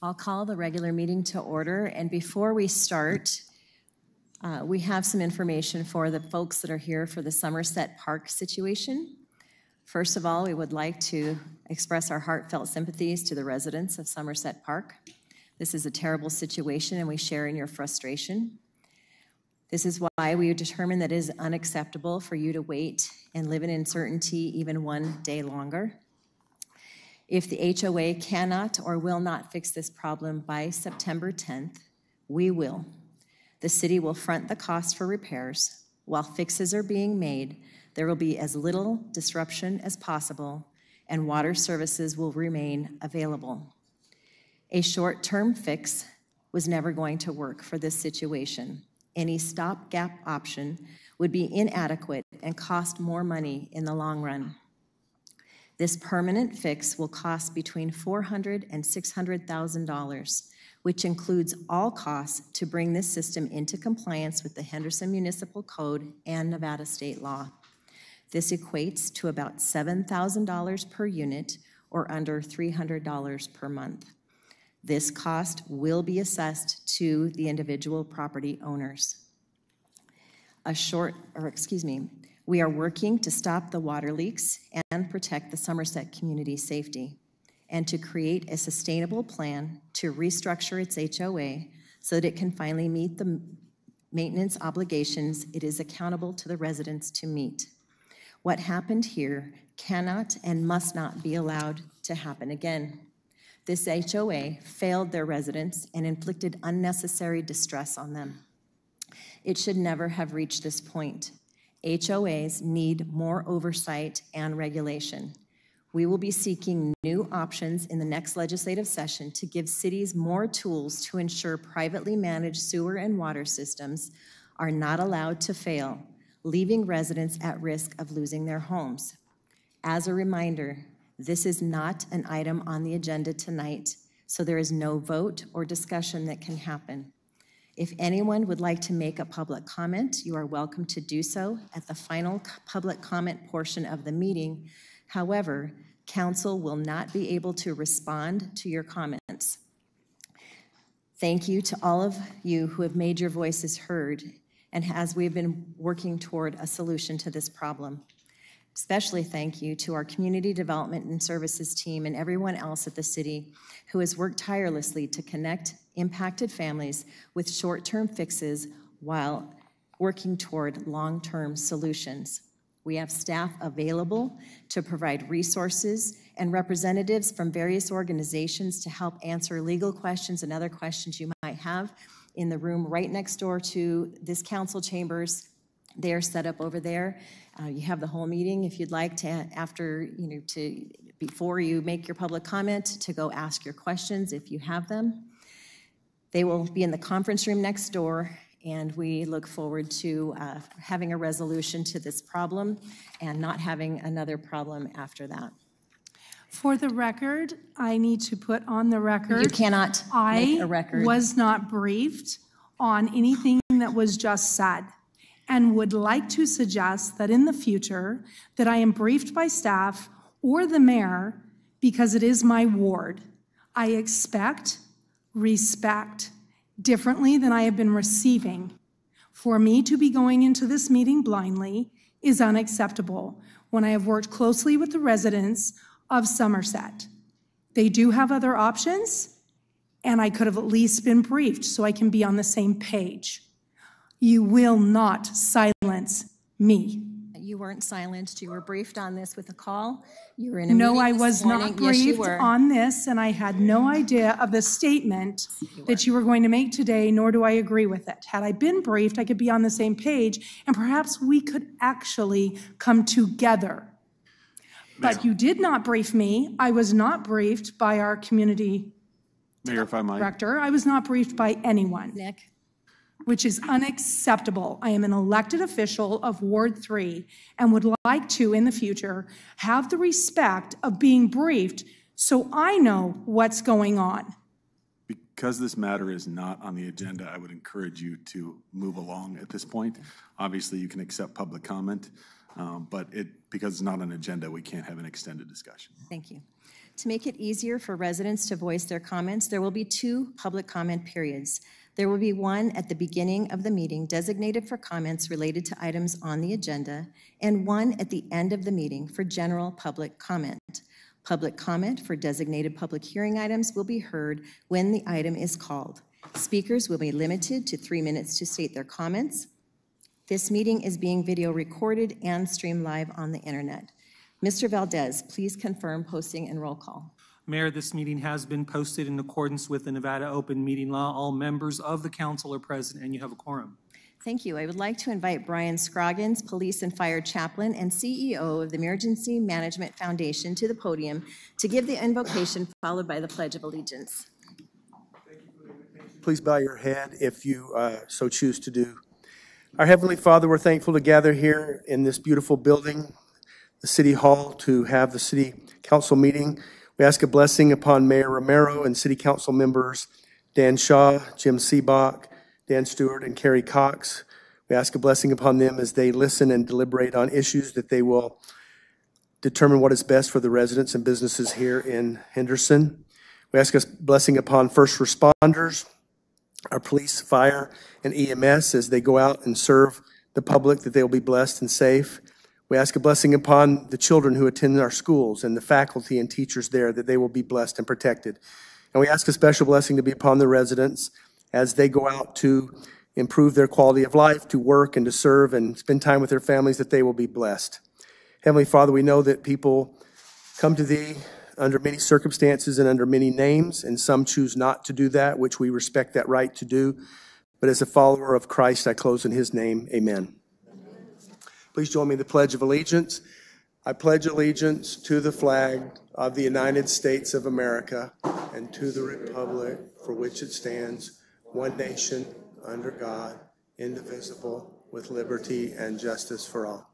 I'll call the regular meeting to order, and before we start, we have some information for the folks that are here for the Somerset Park situation. First of all, we would like to express our heartfelt sympathies to the residents of Somerset Park. This is a terrible situation, and we share in your frustration. This is why we determined that it is unacceptable for you to wait and live in uncertainty even one day longer. If the HOA cannot or will not fix this problem by September 10th, we will. The city will front the cost for repairs. While fixes are being made, there will be as little disruption as possible, and water services will remain available. A short-term fix was never going to work for this situation. Any stopgap option would be inadequate and cost more money in the long run. This permanent fix will cost between $400,000 and $600,000, which includes all costs to bring this system into compliance with the Henderson Municipal Code and Nevada state law. This equates to about $7,000 per unit or under $300 per month. This cost will be assessed to the individual property owners. We are working to stop the water leaks and protect the Somerset community safety, and to create a sustainable plan to restructure its HOA so that it can finally meet the maintenance obligations it is accountable to the residents to meet. What happened here cannot and must not be allowed to happen again. This HOA failed their residents and inflicted unnecessary distress on them. It should never have reached this point. HOAs need more oversight and regulation. We will be seeking new options in the next legislative session to give cities more tools to ensure privately managed sewer and water systems are not allowed to fail, leaving residents at risk of losing their homes. As a reminder, this is not an item on the agenda tonight, so there is no vote or discussion that can happen. If anyone would like to make a public comment, you are welcome to do so at the final public comment portion of the meeting. However, council will not be able to respond to your comments. Thank you to all of you who have made your voices heard, and as we've been working toward a solution to this problem. Especially thank you to our community development and services team and everyone else at the city who has worked tirelessly to connect impacted families with short-term fixes while working toward long-term solutions. We have staff available to provide resources and representatives from various organizations to help answer legal questions and other questions you might have in the room right next door to this council chambers. They are set up over there. You have the whole meeting if you'd like to, before you make your public comment, to go ask your questions if you have them. They will be in the conference room next door, and we look forward to having a resolution to this problem and not having another problem after that. For the record, I need to put on the record. You cannot make a record. I was not briefed on anything that was just said, and would like to suggest that in the future that I am briefed by staff or the mayor because it is my ward. I expect respect differently than I have been receiving. For me to be going into this meeting blindly is unacceptable when I have worked closely with the residents of Somerset. They do have other options, and I could have at least been briefed so I can be on the same page. You will not silence me. You weren't silenced. You were briefed on this with a call. You were in a meeting No, I this was morning. not briefed Yes, you were. on this, and I had no idea of the statement that you were going to make today, nor do I agree with it. Had I been briefed, I could be on the same page, and perhaps we could actually come together. But you did not brief me. I was not briefed by our community Mayor, if I might. director. I was not briefed by anyone. Nick? Which is unacceptable. I am an elected official of Ward 3 and would like to, in the future, have the respect of being briefed so I know what's going on. Because this matter is not on the agenda, I would encourage you to move along at this point. Obviously, you can accept public comment, but because it's not on an agenda, we can't have an extended discussion. Thank you. To make it easier for residents to voice their comments, there will be 2 public comment periods. There will be one at the beginning of the meeting designated for comments related to items on the agenda, and one at the end of the meeting for general public comment. Public comment for designated public hearing items will be heard when the item is called. Speakers will be limited to 3 minutes to state their comments. This meeting is being video recorded and streamed live on the internet. Mr. Valdez, please confirm posting and roll call. Mayor, this meeting has been posted in accordance with the Nevada Open Meeting Law. All members of the council are present, and you have a quorum. Thank you. I would like to invite Brian Scroggins, Police and Fire Chaplain and CEO of the Emergency Management Foundation, to the podium to give the invocation followed by the Pledge of Allegiance. Please bow your head if you so choose to do. Our Heavenly Father, we're thankful to gather here in this beautiful building, the City Hall, to have the City Council meeting. We ask a blessing upon Mayor Romero and City Council members Dan Shaw, Jim Seebach, Dan Stewart, and Carrie Cox. We ask a blessing upon them as they listen and deliberate on issues, that they will determine what is best for the residents and businesses here in Henderson. We ask a blessing upon first responders, our police, fire, and EMS as they go out and serve the public, that they will be blessed and safe. We ask a blessing upon the children who attend our schools and the faculty and teachers there, that they will be blessed and protected. And we ask a special blessing to be upon the residents as they go out to improve their quality of life, to work and to serve and spend time with their families, that they will be blessed. Heavenly Father, we know that people come to Thee under many circumstances and under many names, and some choose not to do that, which we respect that right to do. But as a follower of Christ, I close in His name. Amen. Please join me in the Pledge of Allegiance. I pledge allegiance to the flag of the United States of America and to the republic for which it stands, one nation, under God, indivisible, with liberty and justice for all.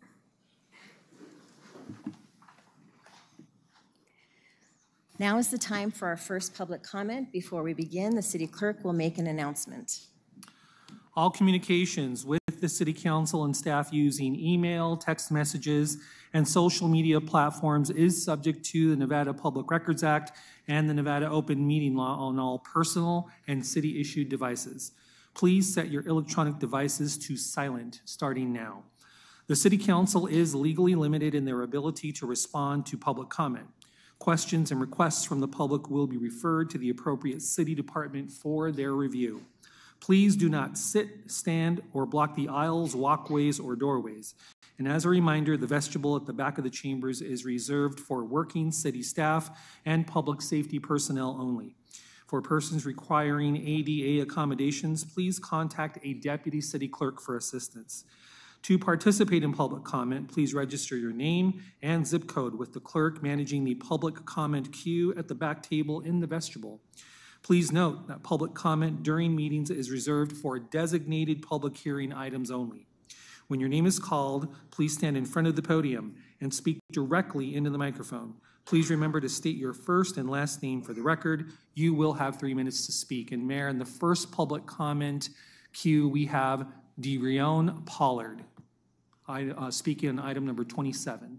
Now is the time for our first public comment. Before we begin, the city clerk will make an announcement. All communications with the City Council and staff using email, text messages, and social media platforms is subject to the Nevada Public Records Act and the Nevada Open Meeting Law on all personal and city-issued devices. Please set your electronic devices to silent starting now. The City Council is legally limited in their ability to respond to public comment. Questions and requests from the public will be referred to the appropriate city department for their review. Please do not sit, stand, or block the aisles, walkways, or doorways. And as a reminder, the vestibule at the back of the chambers is reserved for working city staff and public safety personnel only. For persons requiring ADA accommodations, please contact a deputy city clerk for assistance. To participate in public comment, please register your name and zip code with the clerk managing the public comment queue at the back table in the vestibule. Please note that public comment during meetings is reserved for designated public hearing items only. When your name is called, please stand in front of the podium and speak directly into the microphone. Please remember to state your first and last name for the record. You will have 3 minutes to speak. And Mayor, in the first public comment queue, we have DeRion Pollard. Speaking on item number 27.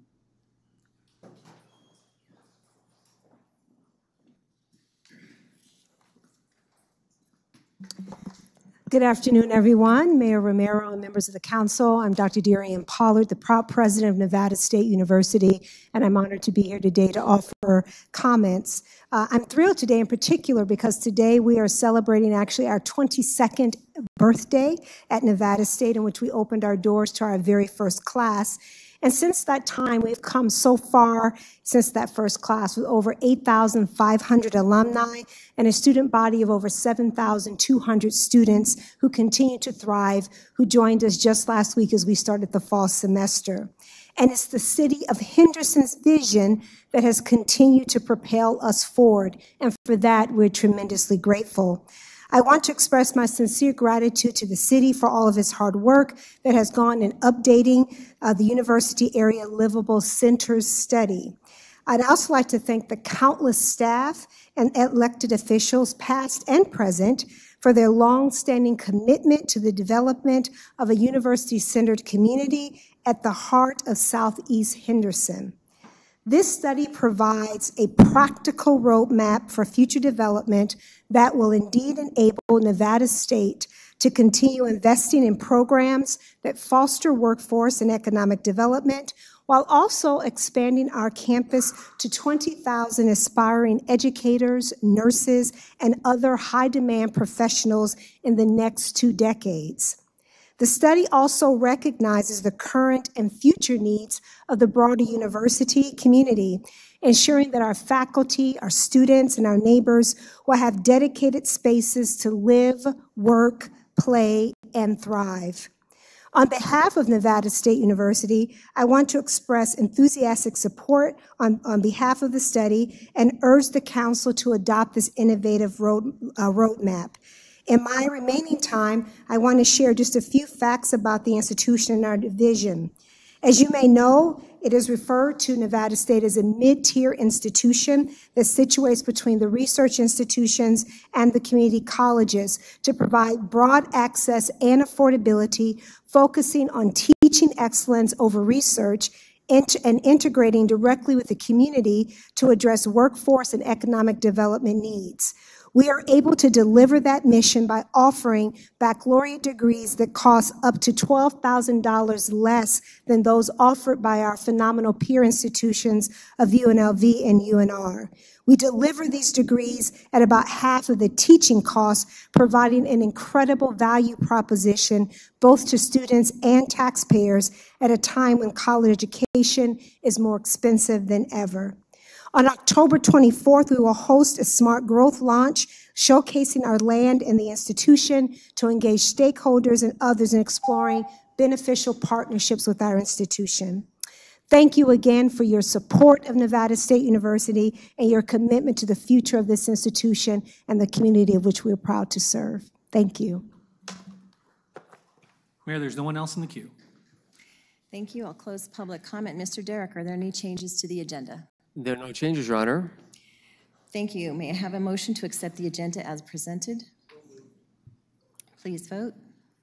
Good afternoon, everyone. Mayor Romero and members of the council. I'm Dr. DeRion Pollard, the proud president of Nevada State University, and I'm honored to be here today to offer comments. I'm thrilled today in particular because today we are celebrating actually our 22nd birthday at Nevada State, in which we opened our doors to our very first class. And since that time, we've come so far since that first class with over 8,500 alumni and a student body of over 7,200 students who continue to thrive, who joined us just last week as we started the fall semester. And it's the city of Henderson's vision that has continued to propel us forward. And for that, we're tremendously grateful. I want to express my sincere gratitude to the city for all of its hard work that has gone in updating the University Area Livable Centers study. I'd also like to thank the countless staff and elected officials, past and present, for their long-standing commitment to the development of a university-centered community at the heart of Southeast Henderson. This study provides a practical roadmap for future development that will indeed enable Nevada State to continue investing in programs that foster workforce and economic development, while also expanding our campus to 20,000 aspiring educators, nurses, and other high-demand professionals in the next 2 decades. The study also recognizes the current and future needs of the broader university community, ensuring that our faculty, our students, and our neighbors will have dedicated spaces to live, work, play, and thrive. On behalf of Nevada State University, I want to express enthusiastic support on behalf of the study and urge the council to adopt this innovative roadmap. In my remaining time, I want to share just a few facts about the institution and our division. As you may know, it is referred to Nevada State as a mid-tier institution that situates between the research institutions and the community colleges to provide broad access and affordability, focusing on teaching excellence over research and integrating directly with the community to address workforce and economic development needs. We are able to deliver that mission by offering baccalaureate degrees that cost up to $12,000 less than those offered by our phenomenal peer institutions of UNLV and UNR. We deliver these degrees at about half of the teaching costs, providing an incredible value proposition both to students and taxpayers at a time when college education is more expensive than ever. On October 24th, we will host a Smart Growth launch showcasing our land and the institution to engage stakeholders and others in exploring beneficial partnerships with our institution. Thank you again for your support of Nevada State University and your commitment to the future of this institution and the community of which we are proud to serve. Thank you. Mayor, there's no one else in the queue. Thank you. I'll close public comment. Mr. Derrick, are there any changes to the agenda? There are no changes, Your Honor. Thank you. May I have a motion to accept the agenda as presented? Please vote.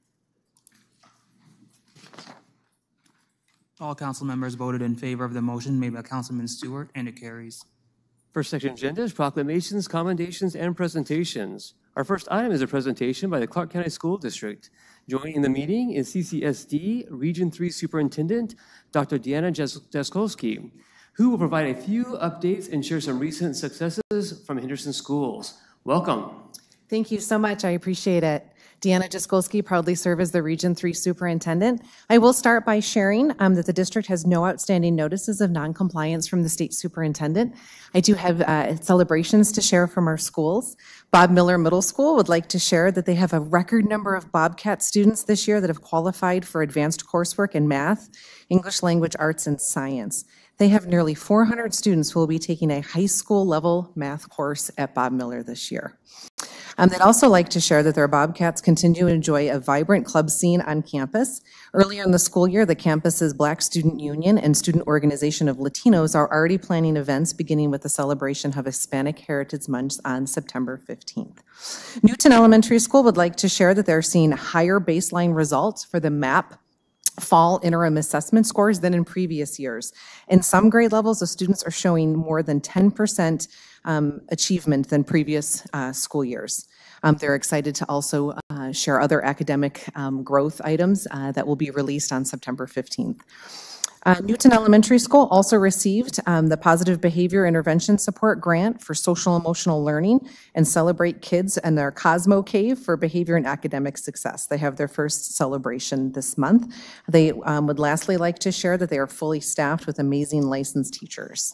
All council members voted in favor of the motion made by Councilman Stewart, and it carries. First section agenda is proclamations, commendations, and presentations. Our first item is a presentation by the Clark County School District. Joining the meeting is CCSD Region 3 Superintendent, Dr. Deanna Jaskolski, who will provide a few updates and share some recent successes from Henderson schools. Welcome. Thank you so much. I appreciate it. Deanna Jaskolski, proudly serve as the Region 3 Superintendent. I will start by sharing that the district has no outstanding notices of noncompliance from the State Superintendent. I do have celebrations to share from our schools. Bob Miller Middle School would like to share that they have a record number of Bobcat students this year that have qualified for advanced coursework in math, English language arts, and science. They have nearly 400 students who will be taking a high school level math course at Bob Miller this year. They'd also like to share that their Bobcats continue to enjoy a vibrant club scene on campus. Earlier in the school year, the campus's Black Student Union and Student Organization of Latinos are already planning events beginning with the celebration of Hispanic Heritage Month on September 15th. Newton Elementary School would like to share that they're seeing higher baseline results for the MAP fall interim assessment scores than in previous years. In some grade levels, the students are showing more than 10% achievement than previous school years. They're excited to also share other academic growth items that will be released on September 15th. Newton Elementary School also received the Positive Behavior Intervention Support Grant for Social Emotional Learning and Celebrate Kids and their Cosmo Cave for behavior and academic success. They have their first celebration this month. They would lastly like to share that they are fully staffed with amazing licensed teachers.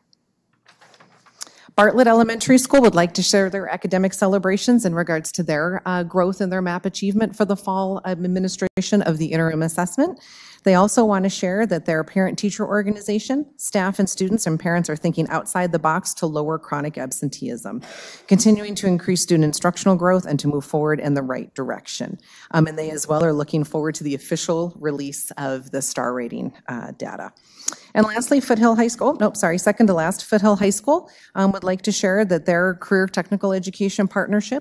Bartlett Elementary School would like to share their academic celebrations in regards to their growth and their MAP achievement for the fall administration of the interim assessment. They also want to share that their parent-teacher organization, staff and students and parents are thinking outside the box to lower chronic absenteeism, continuing to increase student instructional growth and to move forward in the right direction. And they as well are looking forward to the official release of the star rating data. And lastly, Foothill High School, second to last, Foothill High School would like to share that their career technical education partnership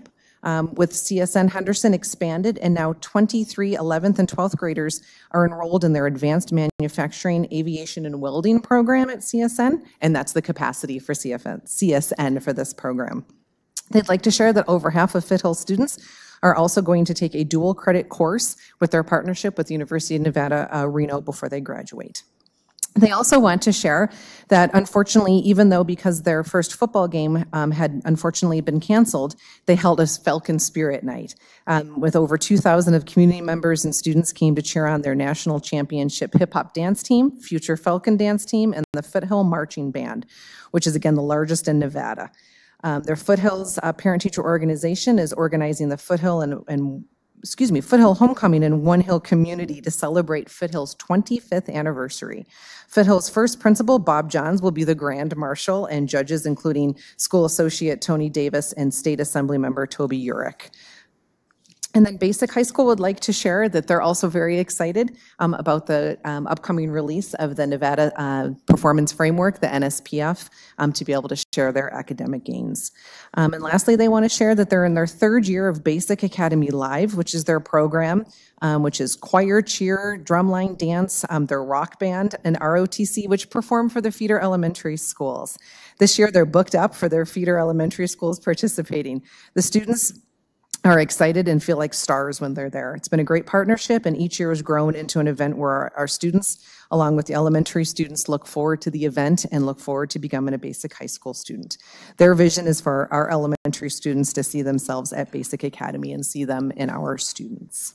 With CSN Henderson expanded, and now 23 11th and 12th graders are enrolled in their advanced manufacturing, aviation, and welding program at CSN, and that's the capacity for CSN for this program. They'd like to share that over half of Foothill students are also going to take a dual credit course with their partnership with the University of Nevada, Reno before they graduate. They also want to share that unfortunately, even though because their first football game had unfortunately been canceled, they held a Falcon Spirit Night with over 2,000 of community members and students came to cheer on their national championship hip hop dance team, Future Falcon Dance Team, and the Foothill Marching Band, which is again the largest in Nevada. Their Foothills parent-teacher organization is organizing the Foothill Foothill Homecoming in One Hill community to celebrate Foothill's 25th anniversary. Foothill's first principal, Bob Johns, will be the Grand Marshal, and judges including School Associate Tony Davis and State Assembly Member Toby Urich. And then Basic High School would like to share that they're also very excited about the upcoming release of the Nevada Performance Framework, the NSPF, to be able to share their academic gains. And lastly, they want to share that they're in their third year of Basic Academy Live, which is their program, which is choir, cheer, drumline, dance, their rock band, and ROTC, which perform for the feeder elementary schools. This year, they're booked up for their feeder elementary schools participating. The students are excited and feel like stars when they're there. It's been a great partnership, and each year has grown into an event where our students, along with the elementary students, look forward to the event and look forward to becoming a Basic High School student. Their vision is for our elementary students to see themselves at Basic Academy and see them in our students.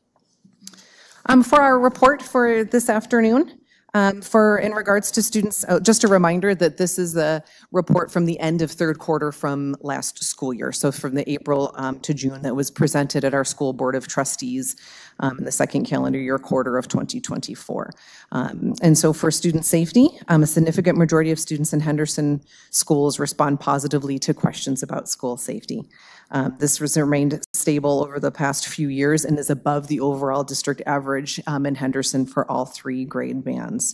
For our report for this afternoon, in regards to students, just a reminder that this is the report from the end of third quarter from last school year. So from the April to June that was presented at our school board of trustees in the second calendar year quarter of 2024. And so for student safety, a significant majority of students in Henderson schools respond positively to questions about school safety. This has remained stable over the past few years and is above the overall district average in Henderson for all three grade bands.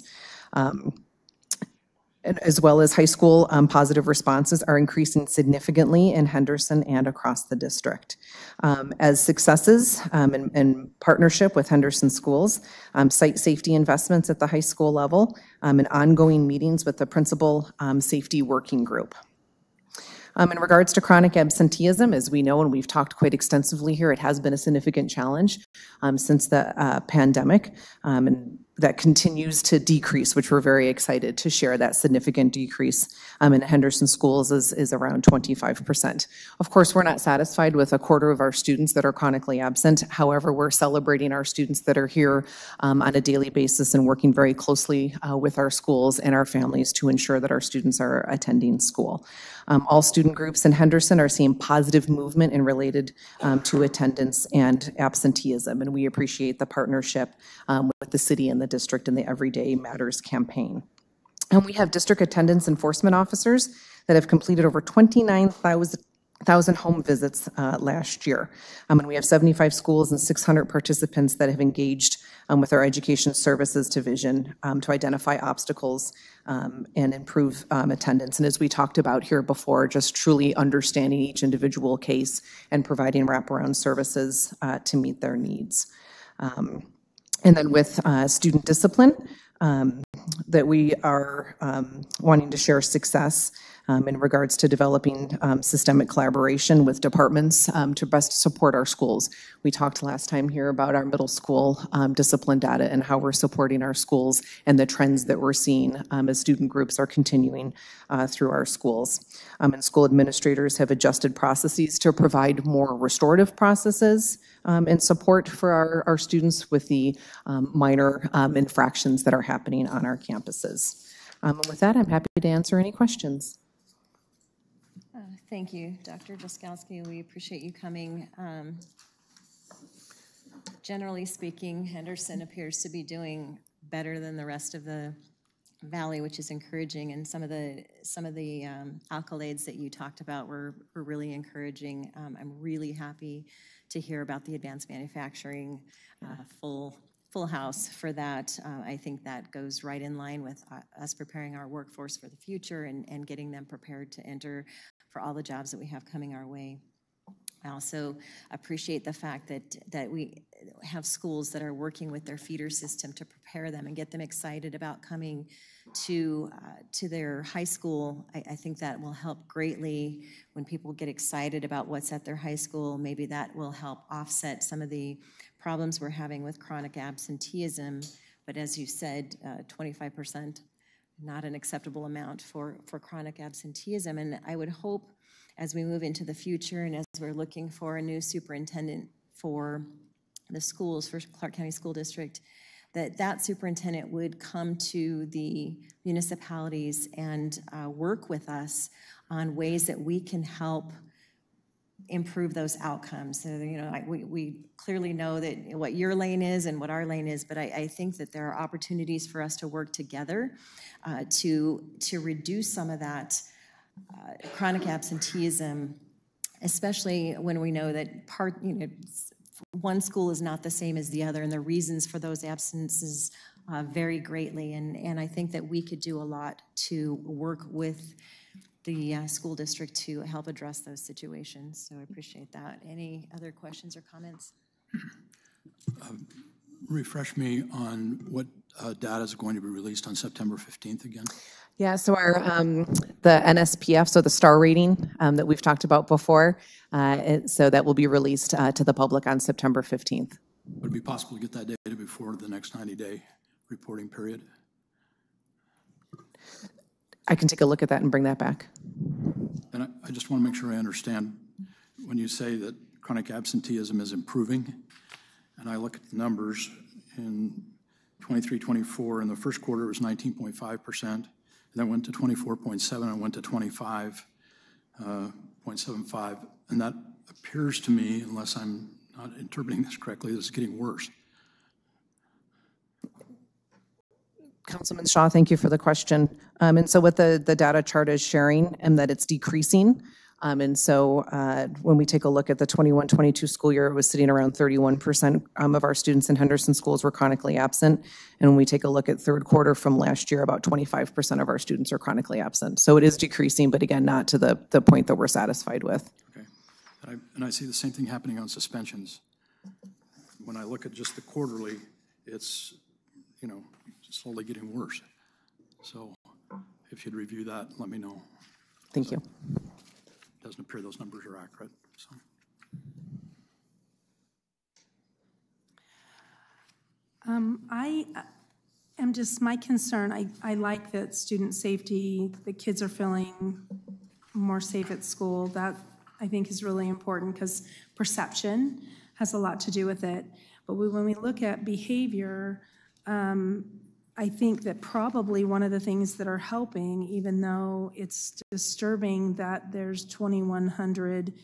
As well as high school, positive responses are increasing significantly in Henderson and across the district. As successes in partnership with Henderson schools, site safety investments at the high school level, and ongoing meetings with the principal safety working group. In regards to chronic absenteeism, as we know and we've talked quite extensively here, it has been a significant challenge since the pandemic, and that continues to decrease, which we're very excited to share. That significant decrease in Henderson schools is around 25%. Of course, we're not satisfied with a quarter of our students that are chronically absent. However, we're celebrating our students that are here on a daily basis and working very closely with our schools and our families to ensure that our students are attending school. All student groups in Henderson are seeing positive movement in related to attendance and absenteeism, and we appreciate the partnership with the city and the district in the Everyday Matters campaign. And we have district attendance enforcement officers that have completed over 29,000 home visits last year. And we have 75 schools and 600 participants that have engaged with our education services division to identify obstacles and improve attendance. And as we talked about here before, just truly understanding each individual case and providing wraparound services to meet their needs. And then with student discipline, that we are wanting to share success in regards to developing systemic collaboration with departments to best support our schools. We talked last time here about our middle school discipline data and how we're supporting our schools and the trends that we're seeing as student groups are continuing through our schools. And school administrators have adjusted processes to provide more restorative processes and support for our students with the minor infractions that are happening on our campuses. And with that, I'm happy to answer any questions. Thank you, Dr. Jaskowski. We appreciate you coming. Generally speaking, Henderson appears to be doing better than the rest of the valley, which is encouraging. And some of the accolades that you talked about were really encouraging. I'm really happy to hear about the advanced manufacturing full house for that. I think that goes right in line with us preparing our workforce for the future and getting them prepared to enter for all the jobs that we have coming our way. I also appreciate the fact that we have schools that are working with their feeder system to prepare them and get them excited about coming to their high school. I think that will help greatly when people get excited about what's at their high school. Maybe that will help offset some of the problems we're having with chronic absenteeism. But as you said, 25%, not an acceptable amount for chronic absenteeism. And I would hope as we move into the future and as we're looking for a new superintendent for the schools, for Clark County School District, that superintendent would come to the municipalities and work with us on ways that we can help improve those outcomes. So, we clearly know that what your lane is and what our lane is, but I think that there are opportunities for us to work together to reduce some of that chronic absenteeism, especially when we know that one school is not the same as the other, and the reasons for those absences vary greatly. And I think that we could do a lot to work with the school district to help address those situations. So I appreciate that. Any other questions or comments? Refresh me on what data is going to be released on September 15th again? Yeah, so our the NSPF, so the star rating that we've talked about before, so that will be released to the public on September 15th. Would it be possible to get that data before the next 90-day reporting period? I can take a look at that and bring that back. And I just want to make sure I understand when you say that chronic absenteeism is improving, and I look at the numbers in 23-24, in the first quarter it was 19.5%, and then went to 24.7 and went to 25.75, and that appears to me, unless I'm not interpreting this correctly, that it's getting worse. Councilman Shaw, thank you for the question. And so what the data chart is sharing, and that it's decreasing. And so when we take a look at the 21-22 school year, it was sitting around 31% of our students in Henderson schools were chronically absent. And when we take a look at third quarter from last year, about 25% of our students are chronically absent. So it is decreasing, but again, not to the point that we're satisfied with. Okay. And I see the same thing happening on suspensions. When I look at just the quarterly, it's, slowly getting worse. So if you'd review that, let me know. Thank you. Doesn't appear those numbers are accurate. So. I am just, my concern, I like that student safety, the kids are feeling more safe at school. That I think is really important because perception has a lot to do with it. But when we look at behavior, I think that probably one of the things that are helping, even though it's disturbing that there's 2,100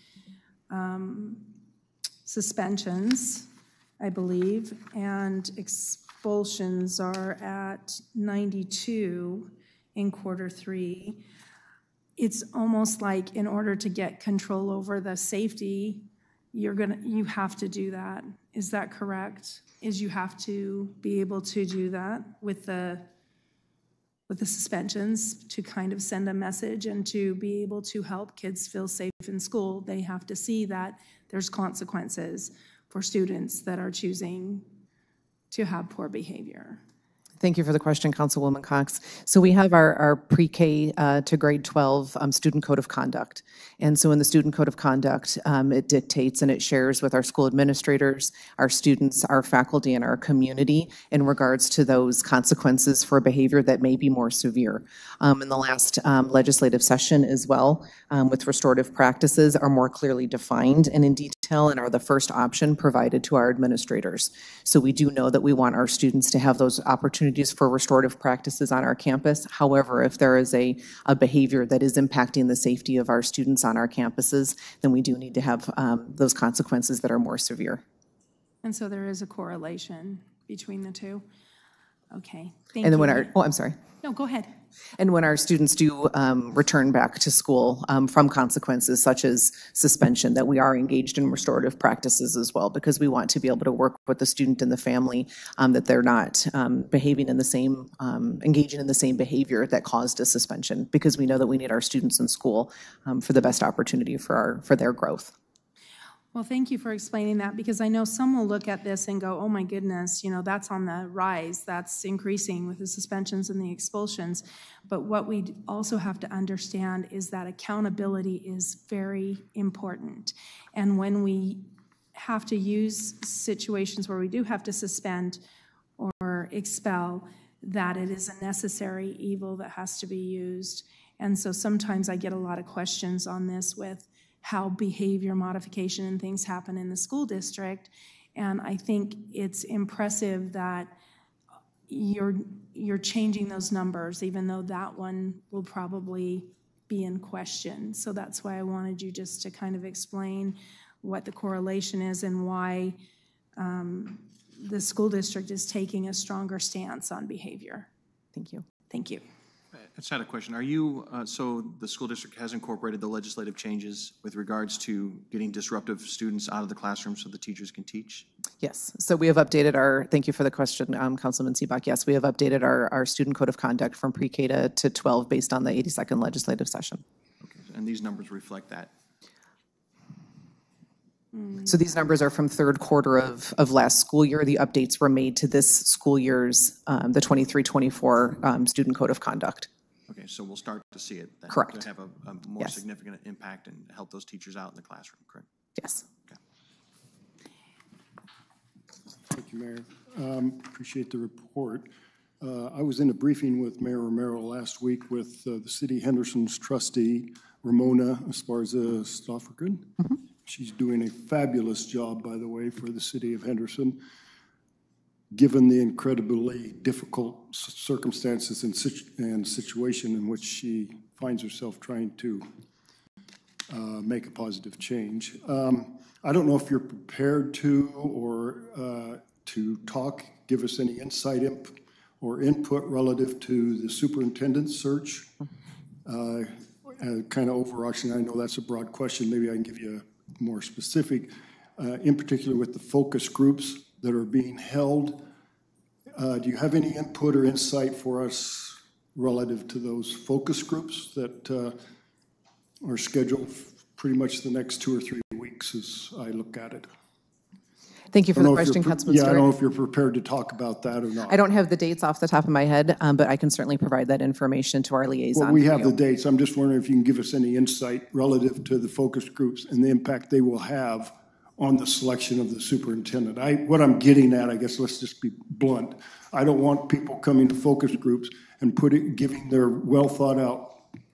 suspensions, I believe, and expulsions are at 92 in quarter 3. It's almost like in order to get control over the safety, you have to do that. Is that correct? Is you have to be able to do that with the suspensions to kind of send a message and to be able to help kids feel safe in school. They have to see that there's consequences for students that are choosing to have poor behavior. Thank you for the question, Councilwoman Cox. So we have our pre-K to grade 12 student code of conduct. And so in the student code of conduct, it dictates and it shares with our school administrators, our students, our faculty, and our community in regards to those consequences for behavior that may be more severe. In the last legislative session as well, with restorative practices are more clearly defined and in detail and are the first option provided to our administrators. So we do know that we want our students to have those opportunities for restorative practices on our campus. However, if there is a behavior that is impacting the safety of our students on our campuses, then we do need to have those consequences that are more severe. And so there is a correlation between the two. Okay, thank you. And then when I'm sorry. No, go ahead. And when our students do return back to school from consequences such as suspension, that we are engaged in restorative practices as well, because we want to be able to work with the student and the family that they're not behaving in the same, engaging in the same behavior that caused a suspension, because we know that we need our students in school for the best opportunity for their growth. Well, thank you for explaining that, because I know some will look at this and go, oh my goodness, that's on the rise, that's increasing with the suspensions and the expulsions. But what we also have to understand is that accountability is very important. And when we have to use situations where we do have to suspend or expel, that it is a necessary evil that has to be used. And so sometimes I get a lot of questions on this with how behavior modification and things happen in the school district. And I think it's impressive that you're changing those numbers, even though that one will probably be in question. So that's why I wanted you just to kind of explain what the correlation is and why the school district is taking a stronger stance on behavior. Thank you. Thank you. I just had a question. Are you, so the school district has incorporated the legislative changes with regards to getting disruptive students out of the classroom so the teachers can teach? Yes, so we have updated thank you for the question, Councilman Seebach. Yes, we have updated our student code of conduct from pre-K to 12 based on the 82nd legislative session. Okay, and these numbers reflect that? So these numbers are from third quarter of last school year. The updates were made to this school year's, the 23-24 student code of conduct. Okay, so we'll start to see it then. Correct. To have a more significant impact and help those teachers out in the classroom, correct? Yes. Okay. Thank you, Mayor. Appreciate the report. I was in a briefing with Mayor Romero last week with the City Henderson's trustee, Ramona Esparza Stofferkin. Mm-hmm. She's doing a fabulous job, by the way, for the city of Henderson, given the incredibly difficult circumstances and situation in which she finds herself trying to make a positive change. I don't know if you're prepared to or to give us any insight or input relative to the superintendent search. Kind of overarching, I know that's a broad question. Maybe I can give you a more specific, in particular with the focus groups that are being held. Do you have any input or insight for us relative to those focus groups that are scheduled pretty much the next 2 or 3 weeks as I look at it? Thank you for the question, Councilman Stewart. I don't know if you're prepared to talk about that or not. I don't have the dates off the top of my head, but I can certainly provide that information to our liaison. Well, we have the dates. I'm just wondering if you can give us any insight relative to the focus groups and the impact they will have on the selection of the superintendent. What I'm getting at, I guess, let's just be blunt. I don't want people coming to focus groups and giving their well thought out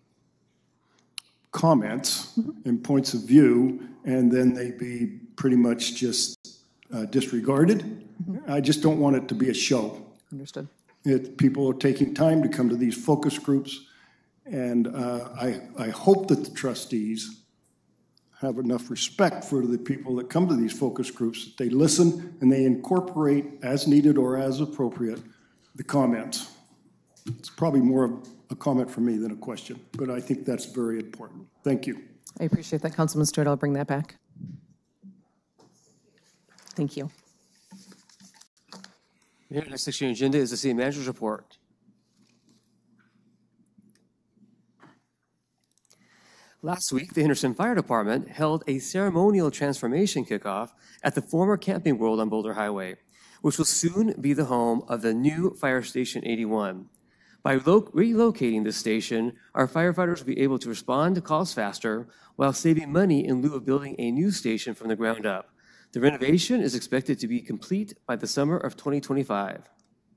comments and points of view, and then they be pretty much just disregarded. I just don't want it to be a show. Understood. People are taking time to come to these focus groups, and I hope that the trustees have enough respect for the people that come to these focus groups, that they listen and they incorporate as needed or as appropriate the comments. It's probably more of a comment from me than a question, but I think that's very important. Thank you. I appreciate that, Councilman Stewart. I'll bring that back. Thank you. Mayor, next section of the agenda is the city manager's report. Last week, the Henderson Fire Department held a ceremonial transformation kickoff at the former Camping World on Boulder Highway, which will soon be the home of the new Fire Station 81. By relocating this station, our firefighters will be able to respond to calls faster while saving money in lieu of building a new station from the ground up. The renovation is expected to be complete by the summer of 2025.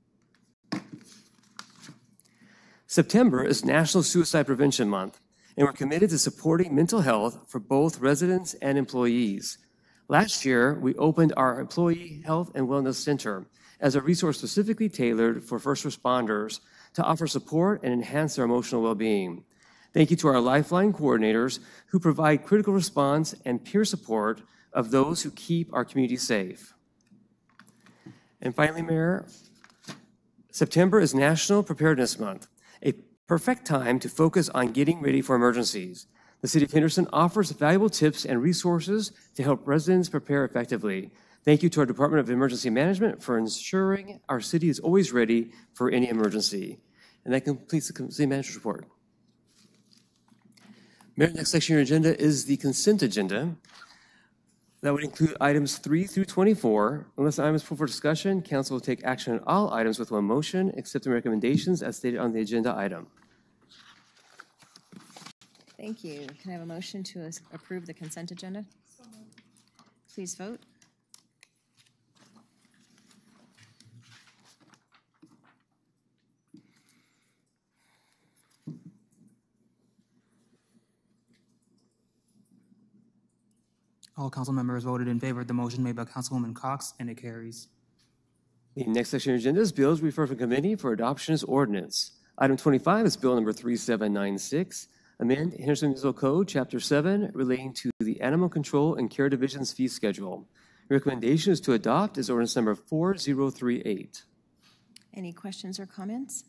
September is National Suicide Prevention Month, and we're committed to supporting mental health for both residents and employees. Last year, we opened our Employee Health and Wellness Center as a resource specifically tailored for first responders to offer support and enhance their emotional well-being. Thank you to our Lifeline coordinators who provide critical response and peer support of those who keep our community safe. And finally, Mayor, September is National Preparedness Month, a perfect time to focus on getting ready for emergencies. The City of Henderson offers valuable tips and resources to help residents prepare effectively. Thank you to our Department of Emergency Management for ensuring our city is always ready for any emergency. And that completes the City Manager's report. Mayor, next section of your agenda is the consent agenda. That would include items 3 through 24. Unless items put for discussion, council will take action on all items with one motion, accepting recommendations as stated on the agenda item. Thank you. Can I have a motion to approve the consent agenda? Please vote. All council members voted in favor of the motion made by Councilwoman Cox, and it carries. The next section of the agenda is bills referred from committee for adoption as ordinance. Item 25 is bill number 3796, amend Henderson Municipal Code, Chapter 7, relating to the Animal Control and Care Division's fee schedule. The recommendation is to adopt as ordinance number 4038. Any questions or comments?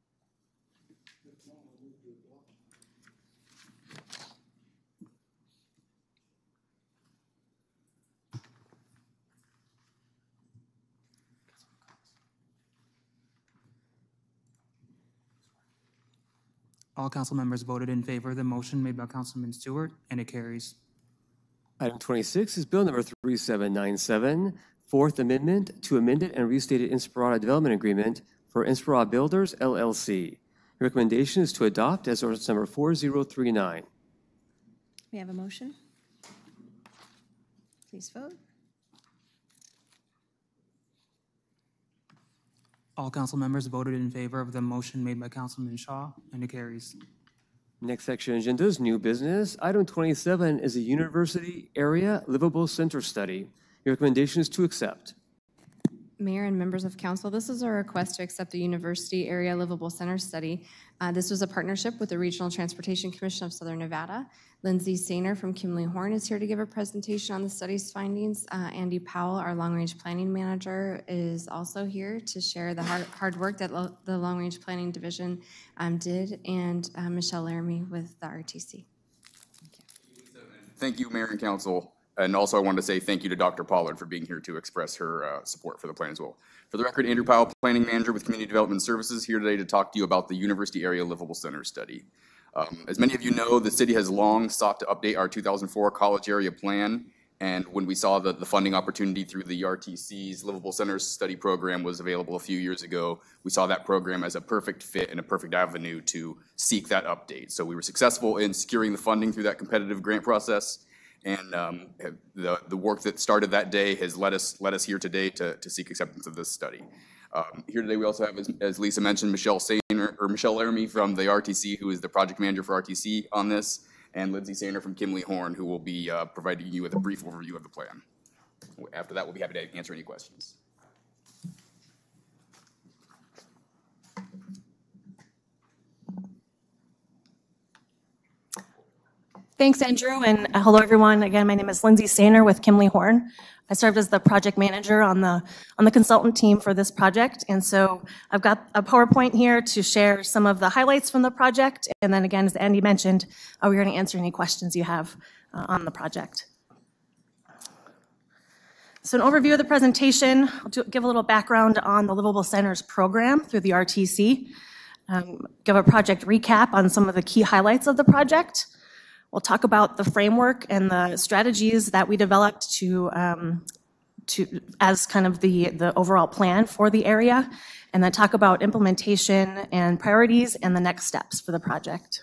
All council members voted in favor of the motion made by Councilman Stewart, and it carries. Item 26 is bill number 3797, Fourth Amendment to amended and restated Inspirada Development Agreement for Inspirada Builders, LLC. The recommendation is to adopt as ordinance number 4039. May I have a motion? Please vote. All council members voted in favor of the motion made by Councilman Shaw, and it carries. Next section of the agenda is new business. Item 27 is a University Area Livable Center Study. Your recommendation is to accept. Mayor and members of council, this is a request to accept the University Area Livable Center Study. This was a partnership with the Regional Transportation Commission of Southern Nevada. Lindsay Sainer from Kimley Horn is here to give a presentation on the study's findings. Andy Powell, our long-range planning manager, is also here to share the hard work that the long-range planning division did, and Michelle Laramie with the RTC. Thank you, Mayor and Council. And also I wanted to say thank you to Dr. Pollard for being here to express her support for the plan as well. For the record, Andrew Powell, Planning Manager with Community Development Services, here today to talk to you about the University Area Livable Center Study. As many of you know, the city has long sought to update our 2004 college area plan. And when we saw that the funding opportunity through the RTC's Livable Centers Study program was available a few years ago, we saw that program as a perfect fit and a perfect avenue to seek that update. So we were successful in securing the funding through that competitive grant process. And the work that started that day has led us here today to seek acceptance of this study. Here today we also have, as Lisa mentioned, Michelle Laramie from the RTC, who is the project manager for RTC on this, and Lindsay Sainer from Kimley Horn, who will be providing you with a brief overview of the plan. After that, we'll be happy to answer any questions. Thanks, Andrew, and hello, everyone. Again, my name is Lindsay Sainer with Kimley Horn. I served as the project manager on the consultant team for this project, and so I've got a PowerPoint here to share some of the highlights from the project, and then again, as Andy mentioned, we're going to answer any questions you have on the project. So an overview of the presentation, I'll give a little background on the Livable Centers program through the RTC, give a project recap on some of the key highlights of the project. We'll talk about the framework and the strategies that we developed as kind of the overall plan for the area, and then talk about implementation and priorities and the next steps for the project.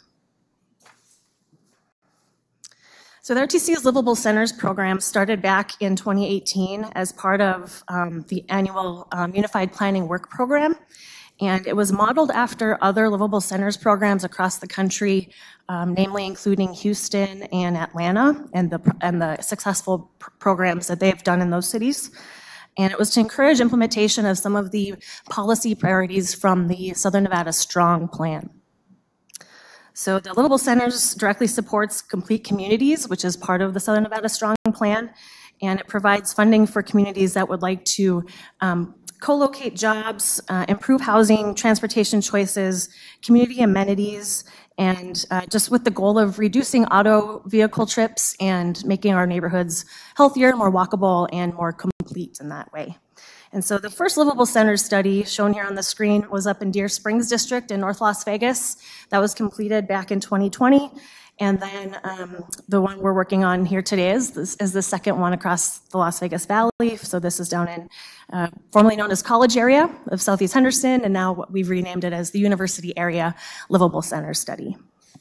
So the RTC's Livable Centers program started back in 2018 as part of the annual Unified Planning Work Program. And it was modeled after other livable centers programs across the country, namely including Houston and Atlanta, and the successful programs that they've done in those cities. And it was to encourage implementation of some of the policy priorities from the Southern Nevada Strong Plan. So the Livable Centers directly supports Complete Communities, which is part of the Southern Nevada Strong Plan, and it provides funding for communities that would like to co-locate jobs, improve housing, transportation choices, community amenities, and just with the goal of reducing auto vehicle trips and making our neighborhoods healthier, more walkable, and more complete in that way. And so the first Livable Centers study shown here on the screen was up in Deer Springs District in North Las Vegas. That was completed back in 2020. And then the one we're working on here today is the second one across the Las Vegas Valley. So this is down in formerly known as College Area of Southeast Henderson, and now we've renamed it as the University Area Livable Center Study.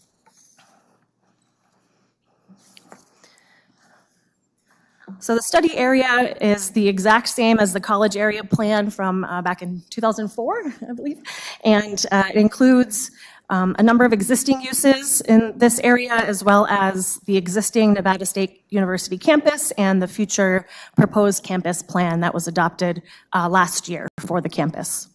So the study area is the exact same as the college area plan from back in 2004, I believe, and it includes a number of existing uses in this area, as well as the existing Nevada State University campus and the future proposed campus plan that was adopted last year for the campus.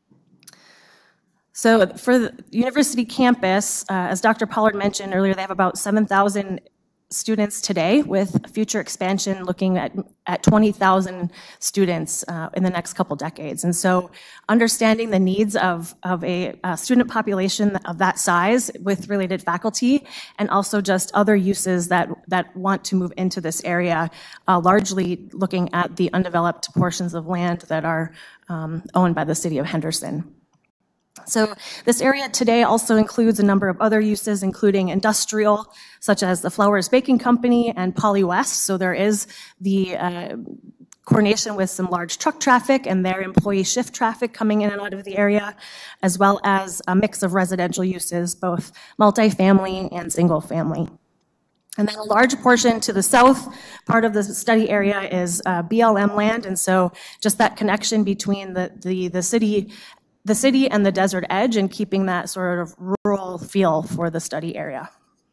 So for the university campus, as Dr. Pollard mentioned earlier, they have about 7,000 students today, with future expansion looking at 20,000 students in the next couple decades. And so understanding the needs of a student population of that size with related faculty, and also just other uses that want to move into this area, largely looking at the undeveloped portions of land that are owned by the city of Henderson. So this area today also includes a number of other uses, including industrial, such as the Flowers Baking Company and Poly West. So there is the coordination with some large truck traffic and their employee shift traffic coming in and out of the area, as well as a mix of residential uses, both multifamily and single family. And then a large portion to the south part of the study area is BLM land. And so just that connection between the city and the desert edge, and keeping that sort of rural feel for the study area.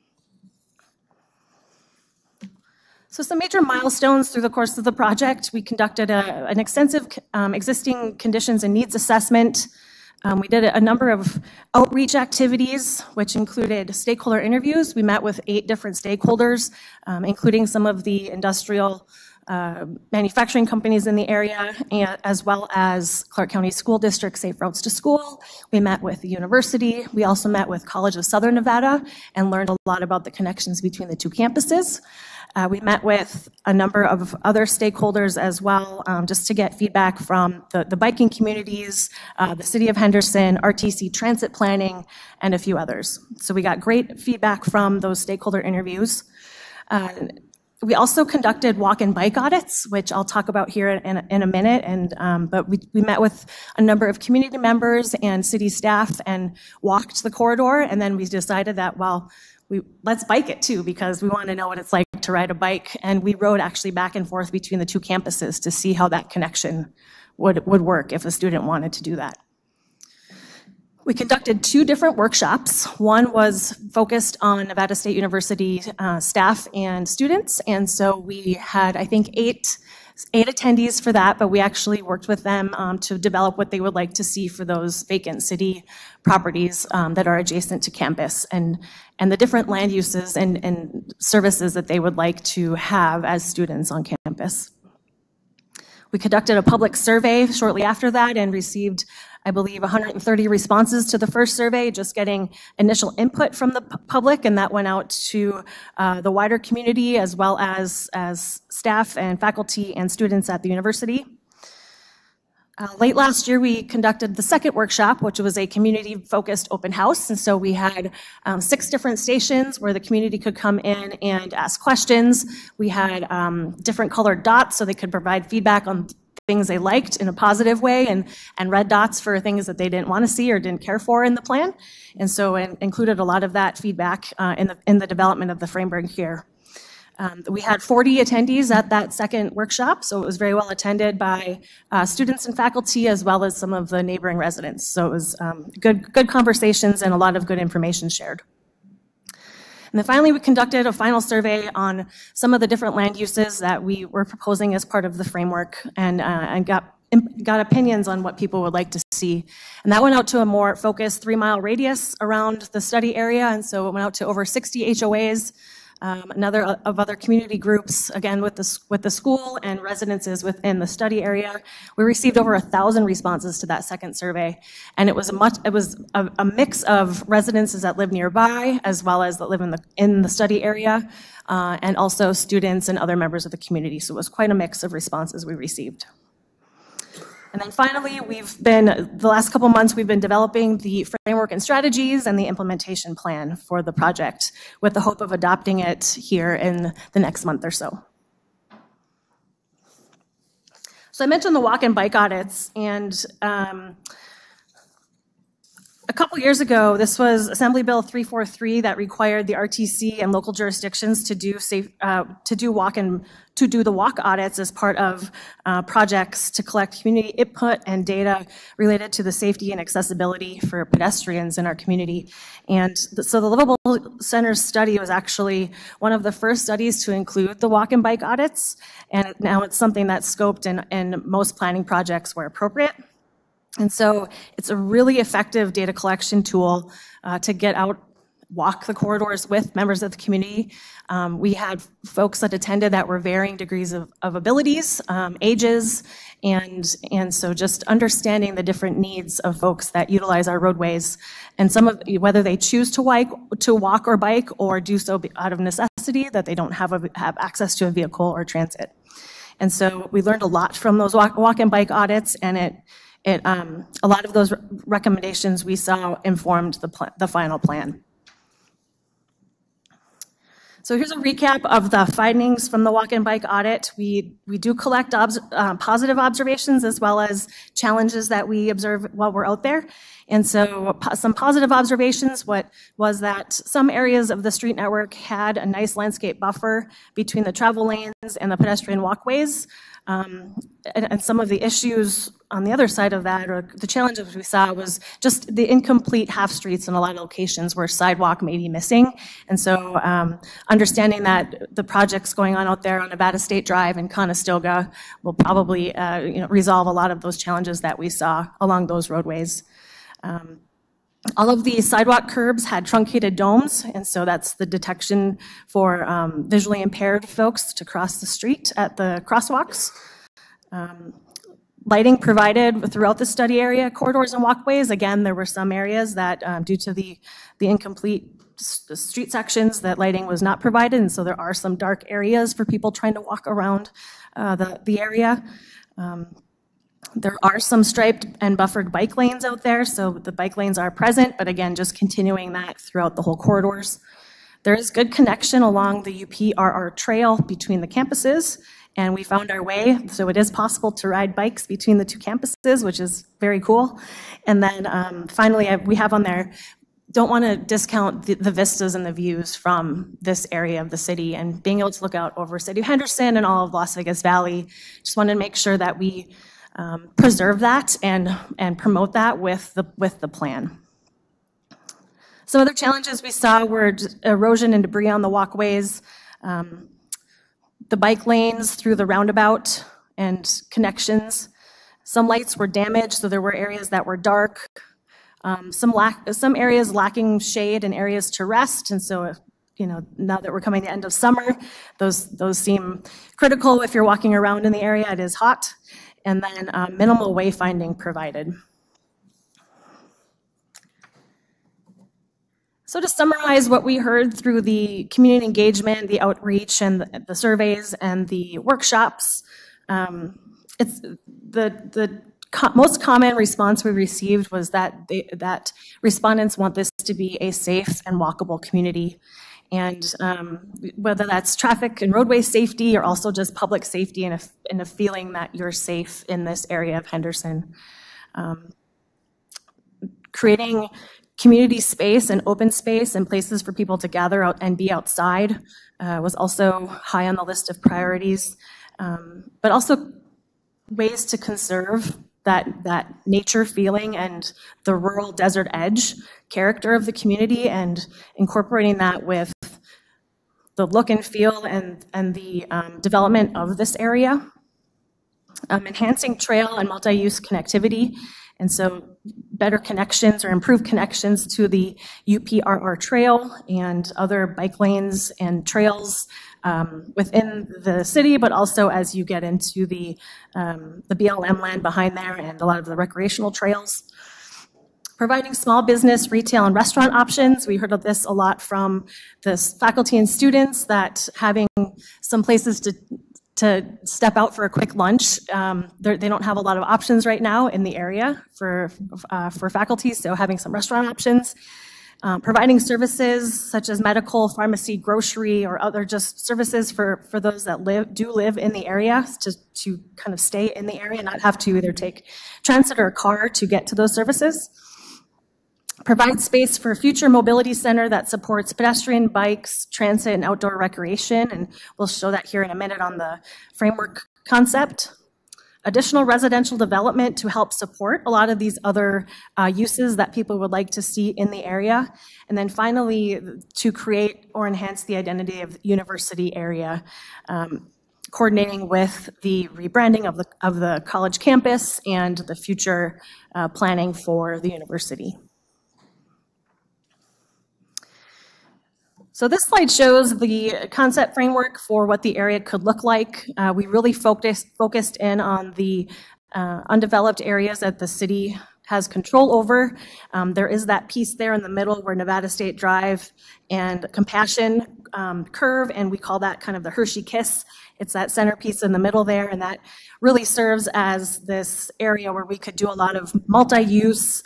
So some major milestones through the course of the project. We conducted an extensive existing conditions and needs assessment. We did a number of outreach activities, which included stakeholder interviews. We met with 8 different stakeholders, including some of the industrial manufacturing companies in the area, and as well as Clark County School District Safe Routes to School. We met with the university. We also met with College of Southern Nevada and learned a lot about the connections between the 2 campuses. We met with a number of other stakeholders as well, just to get feedback from the biking communities, the city of Henderson, RTC Transit Planning, and a few others. So we got great feedback from those stakeholder interviews. We also conducted walk and bike audits, which I'll talk about here in a minute. And but we met with a number of community members and city staff and walked the corridor. And then we decided that, well, let's bike it too, because we want to know what it's like to ride a bike. And we rode actually back and forth between the 2 campuses to see how that connection would work if a student wanted to do that. We conducted 2 different workshops. One was focused on Nevada State University staff and students, and so we had, I think, 8 attendees for that, but we actually worked with them to develop what they would like to see for those vacant city properties that are adjacent to campus, and the different land uses and services that they would like to have as students on campus. We conducted a public survey shortly after that and received, I believe, 130 responses to the first survey, just getting initial input from the public, and that went out to the wider community, as well as staff and faculty and students at the university. Late last year, we conducted the second workshop, which was a community-focused open house. And so we had 6 different stations where the community could come in and ask questions. We had different colored dots so they could provide feedback on things they liked in a positive way, and red dots for things that they didn't want to see or didn't care for in the plan. And so it included a lot of that feedback in the development of the framework here. We had 40 attendees at that second workshop, so it was very well attended by students and faculty, as well as some of the neighboring residents. So it was good conversations and a lot of good information shared. And then finally, we conducted a final survey on some of the different land uses that we were proposing as part of the framework, and got opinions on what people would like to see. And that went out to a more focused 3-mile radius around the study area, and so it went out to over 60 HOAs, other community groups, again with the school and residences within the study area. We received over 1,000 responses to that second survey, and it was a mix of residences that live nearby, as well as that live in the study area, and also students and other members of the community. So it was quite a mix of responses we received. And then finally, the last couple months, we've been developing the framework and strategies and the implementation plan for the project with the hope of adopting it here in the next month or so. So I mentioned the walk and bike audits, and a couple years ago, this was Assembly Bill 343 that required the RTC and local jurisdictions to do the walk audits as part of projects to collect community input and data related to the safety and accessibility for pedestrians in our community. And so the Livable Centers study was actually one of the first studies to include the walk and bike audits, and now it's something that's scoped in most planning projects where appropriate. And so it's a really effective data collection tool to get out, walk the corridors with members of the community. We had folks that attended that were varying degrees of abilities, ages, and so just understanding the different needs of folks that utilize our roadways, and whether they choose to walk or bike or do so out of necessity, that they don't have access to a vehicle or transit. And so we learned a lot from those walk and bike audits, and a lot of those recommendations we saw informed the final plan. So here's a recap of the findings from the walk and bike audit. We do collect positive observations as well as challenges that we observe while we're out there. And so some positive observations was that some areas of the street network had a nice landscape buffer between the travel lanes and the pedestrian walkways. And some of the issues on the other side of that, or the challenges we saw, was just the incomplete half streets in a lot of locations where sidewalk may be missing. And so understanding that the projects going on out there on Nevada State Drive and Conestoga will probably resolve a lot of those challenges that we saw along those roadways. All of the sidewalk curbs had truncated domes, and so that's the detection for visually impaired folks to cross the street at the crosswalks. Lighting provided throughout the study area, corridors and walkways. Again, there were some areas that, due to the incomplete street sections, that lighting was not provided, and so there are some dark areas for people trying to walk around the area. There are some striped and buffered bike lanes out there, so the bike lanes are present, but again, just continuing that throughout the whole corridors. There is good connection along the UPRR trail between the campuses, and we found our way, so it is possible to ride bikes between the two campuses, which is very cool. And then finally, we have on there, don't want to discount the vistas and the views from this area of the city, and being able to look out over City of Henderson and all of Las Vegas Valley. Just wanted to make sure that we preserve that and promote that with the plan. Some other challenges we saw were erosion and debris on the walkways, the bike lanes through the roundabout and connections. Some lights were damaged, so there were areas that were dark. Some areas lacking shade and areas to rest, and so now that we're coming to the end of summer, those seem critical if you're walking around in the area. It is hot. And then minimal wayfinding provided. So to summarize what we heard through the community engagement, the outreach, and the surveys and the workshops, it's the most common response we received was that respondents want this to be a safe and walkable community. And whether that's traffic and roadway safety or also just public safety and a feeling that you're safe in this area of Henderson. Creating community space and open space and places for people to gather out and be outside was also high on the list of priorities, but also ways to conserve that nature feeling and the rural desert edge character of the community, and incorporating that with the look and feel and the development of this area. Enhancing trail and multi-use connectivity, and so better connections or improved connections to the UPRR trail and other bike lanes and trails within the city, but also as you get into the BLM land behind there and a lot of the recreational trails. Providing small business, retail, and restaurant options. We heard of this a lot from the faculty and students, that having some places to step out for a quick lunch. They don't have a lot of options right now in the area for faculty, so having some restaurant options. Providing services such as medical, pharmacy, grocery, or other just services for those that live in the area to kind of stay in the area and not have to either take transit or a car to get to those services. Provide space for a future mobility center that supports pedestrian, bikes, transit, and outdoor recreation, and we'll show that here in a minute on the framework concept. Additional residential development to help support a lot of these other uses that people would like to see in the area. And then finally, to create or enhance the identity of the university area, coordinating with the rebranding of the college campus and the future planning for the university. So this slide shows the concept framework for what the area could look like. We really focused in on the undeveloped areas that the city has control over. There is that piece there in the middle where Nevada State Drive and Compassion curve, and we call that kind of the Hershey Kiss. It's that centerpiece in the middle there, and that really serves as this area where we could do a lot of multi-use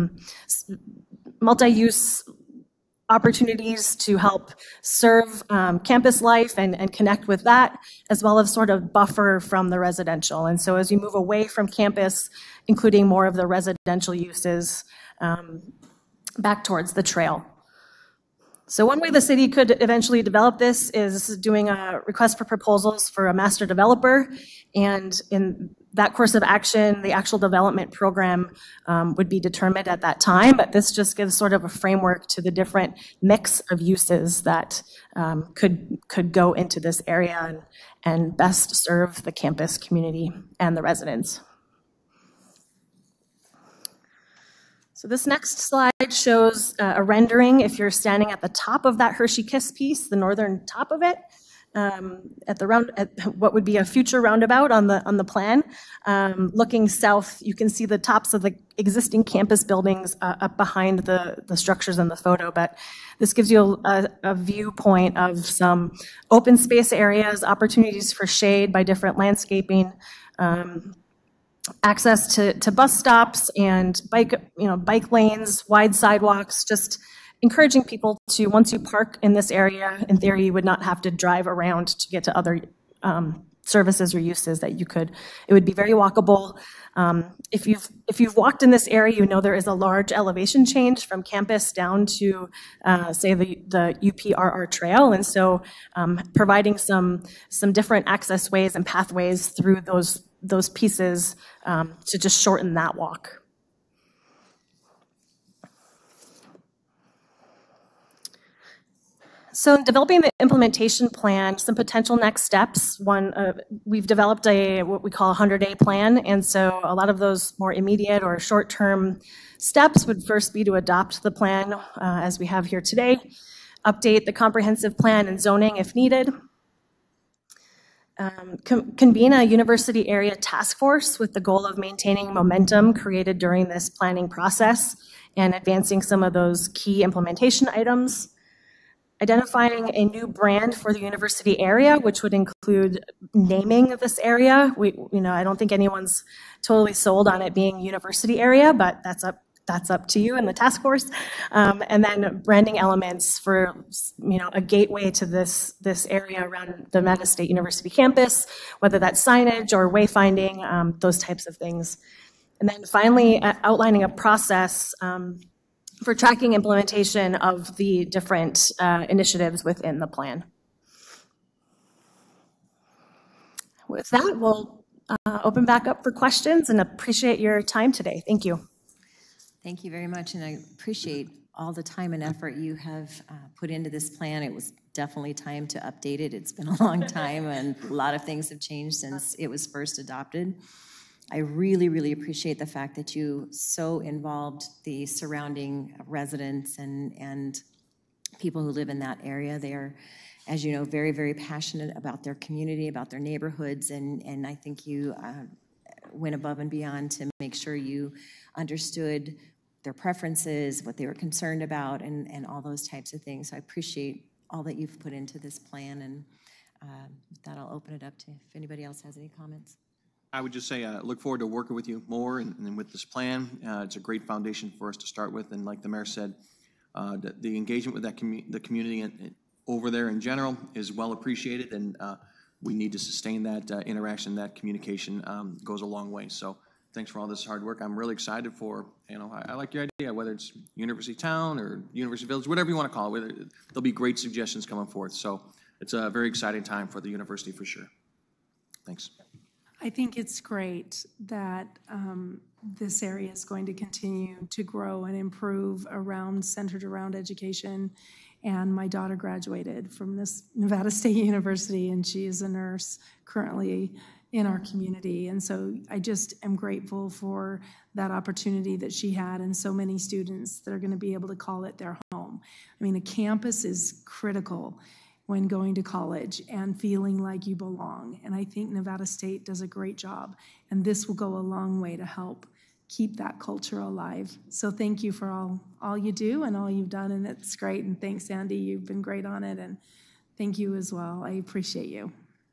opportunities to help serve campus life and connect with that, as well as sort of buffer from the residential. And so as you move away from campus, including more of the residential uses back towards the trail. So one way the city could eventually develop this is doing a request for proposals for a master developer. And in that course of action, the actual development program would be determined at that time. But this just gives sort of a framework to the different mix of uses that could go into this area and best serve the campus community and the residents. So this next slide shows a rendering if you're standing at the top of that Hershey Kiss piece, the northern top of it, at what would be a future roundabout on the plan. Looking south, you can see the tops of the existing campus buildings up behind the structures in the photo, but this gives you a viewpoint of some open space areas, opportunities for shade by different landscaping, access to bus stops and bike lanes, wide sidewalks, just encouraging people to, once you park in this area, in theory, you would not have to drive around to get to other services or uses that you could. It would be very walkable. If you've walked in this area, you know there is a large elevation change from campus down to, say, the UPRR trail. And so providing some different access ways and pathways through those pieces to just shorten that walk. So in developing the implementation plan, some potential next steps. One, we've developed what we call a 100-day plan, and so a lot of those more immediate or short-term steps would first be to adopt the plan as we have here today, update the comprehensive plan and zoning if needed, convene a university area task force with the goal of maintaining momentum created during this planning process and advancing some of those key implementation items, identifying a new brand for the university area, which would include naming this area. I don't think anyone's totally sold on it being university area, but that's up to you and the task force. And then branding elements for a gateway to this area around the Nevada State University campus, whether that's signage or wayfinding, those types of things. And then finally, outlining a process for tracking implementation of the different initiatives within the plan. With that, we'll open back up for questions and appreciate your time today. Thank you. Thank you very much, and I appreciate all the time and effort you have put into this plan. It was definitely time to update it. It's been a long time, and a lot of things have changed since it was first adopted. I really, really appreciate the fact that you so involved the surrounding residents and people who live in that area. They are, as you know, very, very passionate about their community, about their neighborhoods, and I think you went above and beyond to make sure you understood their preferences, what they were concerned about, and all those types of things. So I appreciate all that you've put into this plan, and With that, I'll open it up to if anybody else has any comments. I would just say, look forward to working with you more and with this plan. It's a great foundation for us to start with, and like the mayor said, the engagement with that the community and over there in general is well appreciated, and we need to sustain that interaction. That communication goes a long way. So thanks for all this hard work. I'm really excited for, I like your idea, whether it's University Town or University Village, whatever you want to call it. There'll be great suggestions coming forth. So it's a very exciting time for the university for sure. Thanks. I think it's great that this area is going to continue to grow and improve centered around education. And my daughter graduated from this Nevada State University, and she is a nurse currently in our community. And so I just am grateful for that opportunity that she had and so many students that are going to be able to call it their home. I mean, a campus is critical when going to college and feeling like you belong. And I think Nevada State does a great job, and this will go a long way to help keep that culture alive. So thank you for all you do and all you've done, and it's great. And thanks, Andy, you've been great on it, and thank you as well. I appreciate you.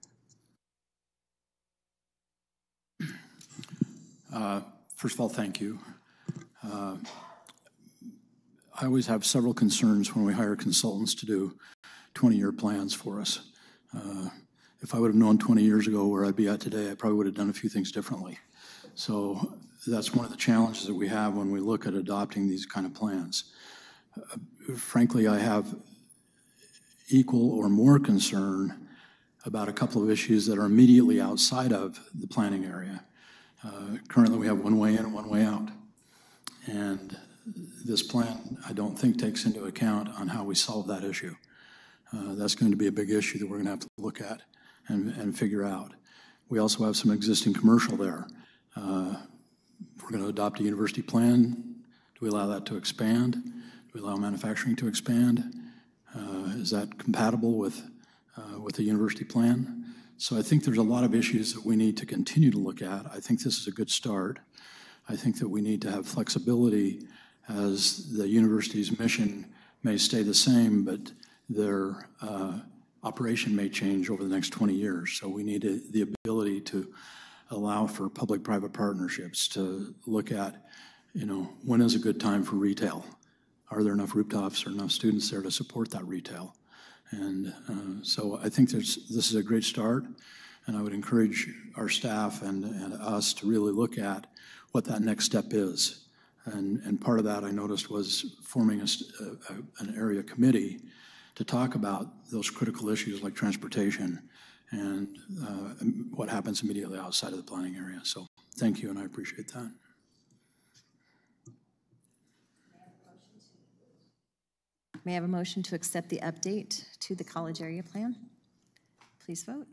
First of all, thank you. I always have several concerns when we hire consultants to do 20-year plans for us. If I would have known 20 years ago where I'd be at today, I probably would have done a few things differently. So that's one of the challenges that we have when we look at adopting these kind of plans. Frankly, I have equal or more concern about a couple of issues that are immediately outside of the planning area. Currently, we have one way in and one way out. And this plan, I don't think, takes into account on how we solve that issue. That's going to be a big issue that we're going to have to look at and figure out. We also have some existing commercial there. We're going to adopt a university plan. Do we allow that to expand? Do we allow manufacturing to expand? Is that compatible with the university plan? So I think there's a lot of issues that we need to continue to look at. I think this is a good start. I think that we need to have flexibility as the university's mission may stay the same, but their operation may change over the next 20 years. So we need the ability to allow for public-private partnerships to look at, when is a good time for retail? Are there enough rooftops or enough students there to support that retail? And so I think this is a great start, and I would encourage our staff and us to really look at what that next step is. And part of that I noticed was forming an area committee to talk about those critical issues like transportation and what happens immediately outside of the planning area. So thank you, and I appreciate that. May I have a motion to accept the update to the college area plan? Please vote.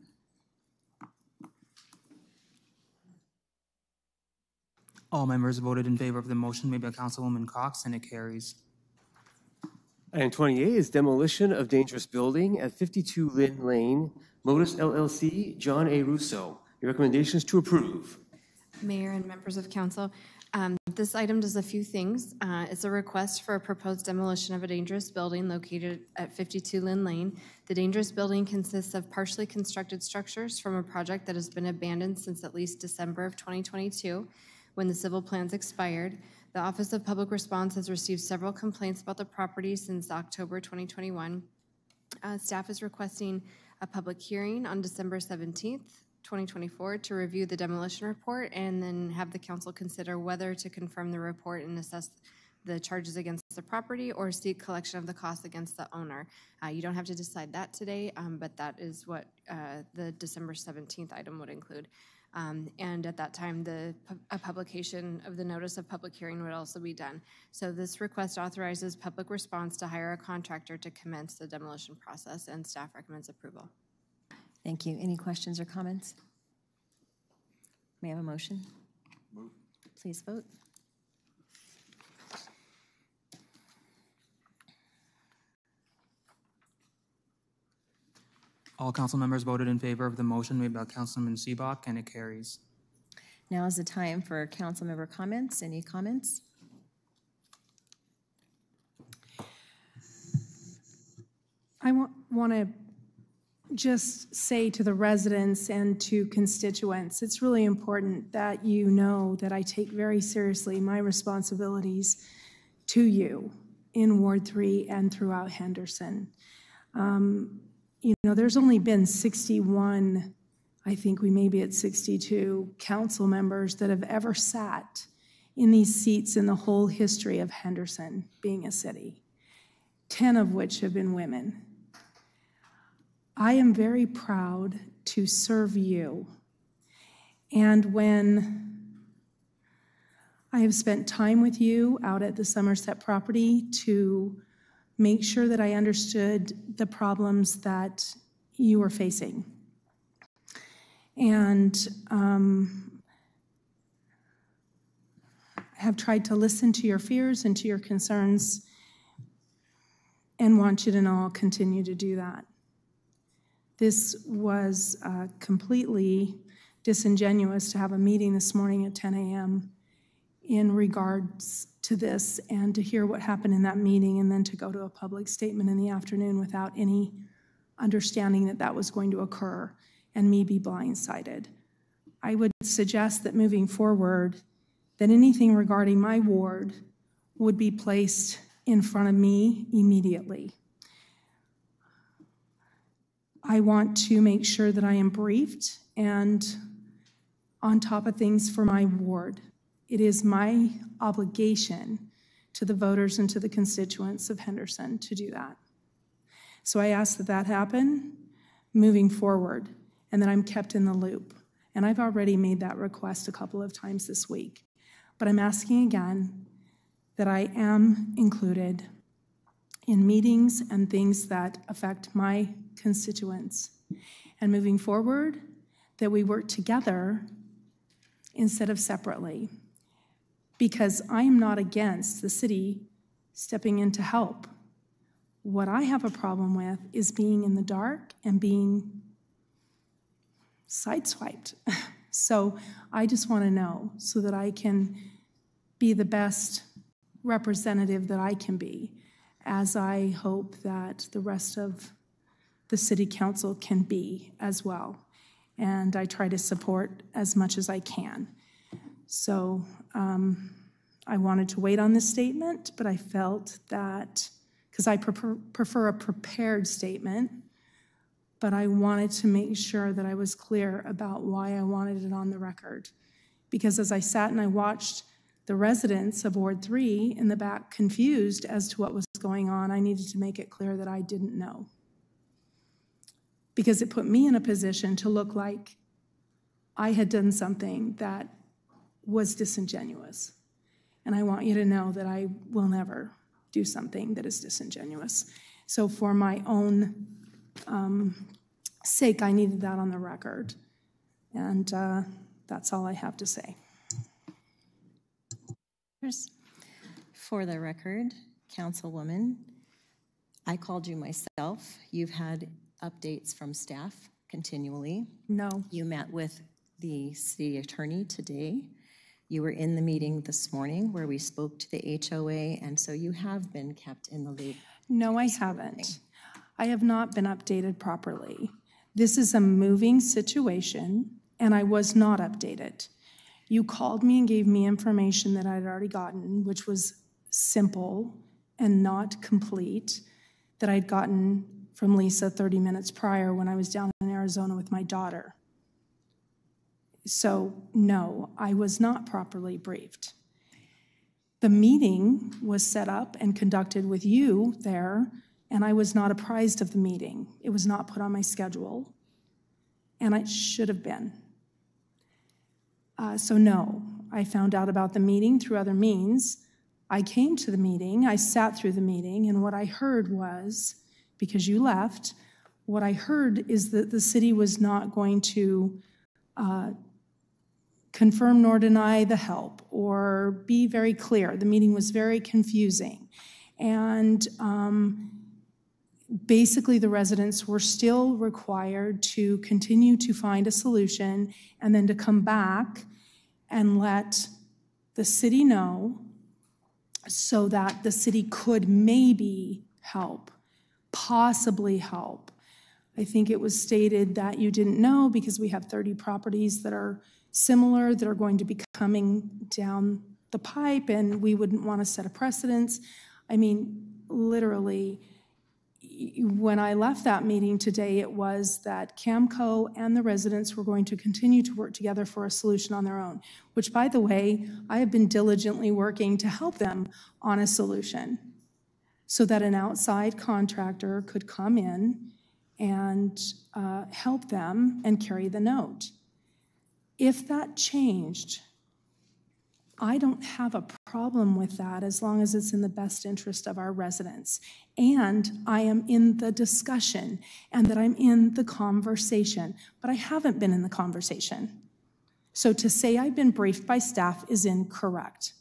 All members voted in favor of the motion made by Councilwoman Cox, and it carries. Item 28 is demolition of dangerous building at 52 Lynn Lane, Modus LLC, John A. Russo. Your recommendation is to approve. Mayor and members of council, this item does a few things. It's a request for a proposed demolition of a dangerous building located at 52 Lynn Lane. The dangerous building consists of partially constructed structures from a project that has been abandoned since at least December of 2022, when the civil plans expired. The Office of Public Response has received several complaints about the property since October 2021. Staff is requesting a public hearing on December 17th, 2024 to review the demolition report and then have the council consider whether to confirm the report and assess the charges against the property or seek collection of the costs against the owner. You don't have to decide that today, but that is what the December 17th item would include. And at that time, a publication of the notice of public hearing would also be done. So this request authorizes Public Response to hire a contractor to commence the demolition process, and staff recommends approval. Thank you. Any questions or comments? May I have a motion? Move. Please vote. All council members voted in favor of the motion made by Councilman Seebach, and it carries. Now is the time for council member comments. Any comments? I want to just say to the residents and to constituents, it's really important that you know that I take very seriously my responsibilities to you in Ward 3 and throughout Henderson. You know, there's only been 61, I think we may be at 62 council members that have ever sat in these seats in the whole history of Henderson being a city, 10 of which have been women. I am very proud to serve you. And when I have spent time with you out at the Somerset property to make sure that I understood the problems that you were facing. And have tried to listen to your fears and to your concerns, and want you to know I'll continue to do that. This was completely disingenuous to have a meeting this morning at 10 a.m. in regards to this, and to hear what happened in that meeting, and then to go to a public statement in the afternoon without any understanding that that was going to occur, and me be blindsided. I would suggest that moving forward, that anything regarding my ward would be placed in front of me immediately. I want to make sure that I am briefed and on top of things for my ward. It is my obligation to the voters and to the constituents of Henderson to do that. So I ask that that happen moving forward, and that I'm kept in the loop. And I've already made that request a couple of times this week. But I'm asking again that I am included in meetings and things that affect my constituents. And moving forward, that we work together instead of separately. Because I am not against the city stepping in to help. What I have a problem with is being in the dark and being sideswiped. So I just want to know so that I can be the best representative that I can be, as I hope that the rest of the city council can be as well. And I try to support as much as I can. So I wanted to wait on this statement, but I felt that, because I prefer a prepared statement, but I wanted to make sure that I was clear about why I wanted it on the record. Because as I sat and I watched the residents of Ward 3 in the back confused as to what was going on, I needed to make it clear that I didn't know. Because it put me in a position to look like I had done something that was disingenuous. And I want you to know that I will never do something that is disingenuous. So for my own sake, I needed that on the record. And that's all I have to say. For the record, Councilwoman, I called you myself. You've had updates from staff continually. No. You met with the city attorney today. You were in the meeting this morning where we spoke to the HOA, and so you have been kept in the loop. No, I haven't. I have not been updated properly. This is a moving situation, and I was not updated. You called me and gave me information that I had already gotten, which was simple and not complete, that I'd gotten from Lisa 30 minutes prior when I was down in Arizona with my daughter. So, no, I was not properly briefed. The meeting was set up and conducted with you there, and I was not apprised of the meeting. It was not put on my schedule, and it should have been. So no, I found out about the meeting through other means. I came to the meeting, I sat through the meeting, and what I heard was, because you left, what I heard is that the city was not going to confirm nor deny the help or be very clear. The meeting was very confusing. And basically the residents were still required to continue to find a solution and then to come back and let the city know so that the city could maybe help, possibly help. I think it was stated that you didn't know because we have 30 properties that are similar that are going to be coming down the pipe, and we wouldn't want to set a precedence. I mean, literally, when I left that meeting today, it was that Camco and the residents were going to continue to work together for a solution on their own, which, by the way, I have been diligently working to help them on a solution so that an outside contractor could come in and help them and carry the note. If that changed, I don't have a problem with that as long as it's in the best interest of our residents. And I am in the discussion and that I'm in the conversation, but I haven't been in the conversation. So to say I've been briefed by staff is incorrect.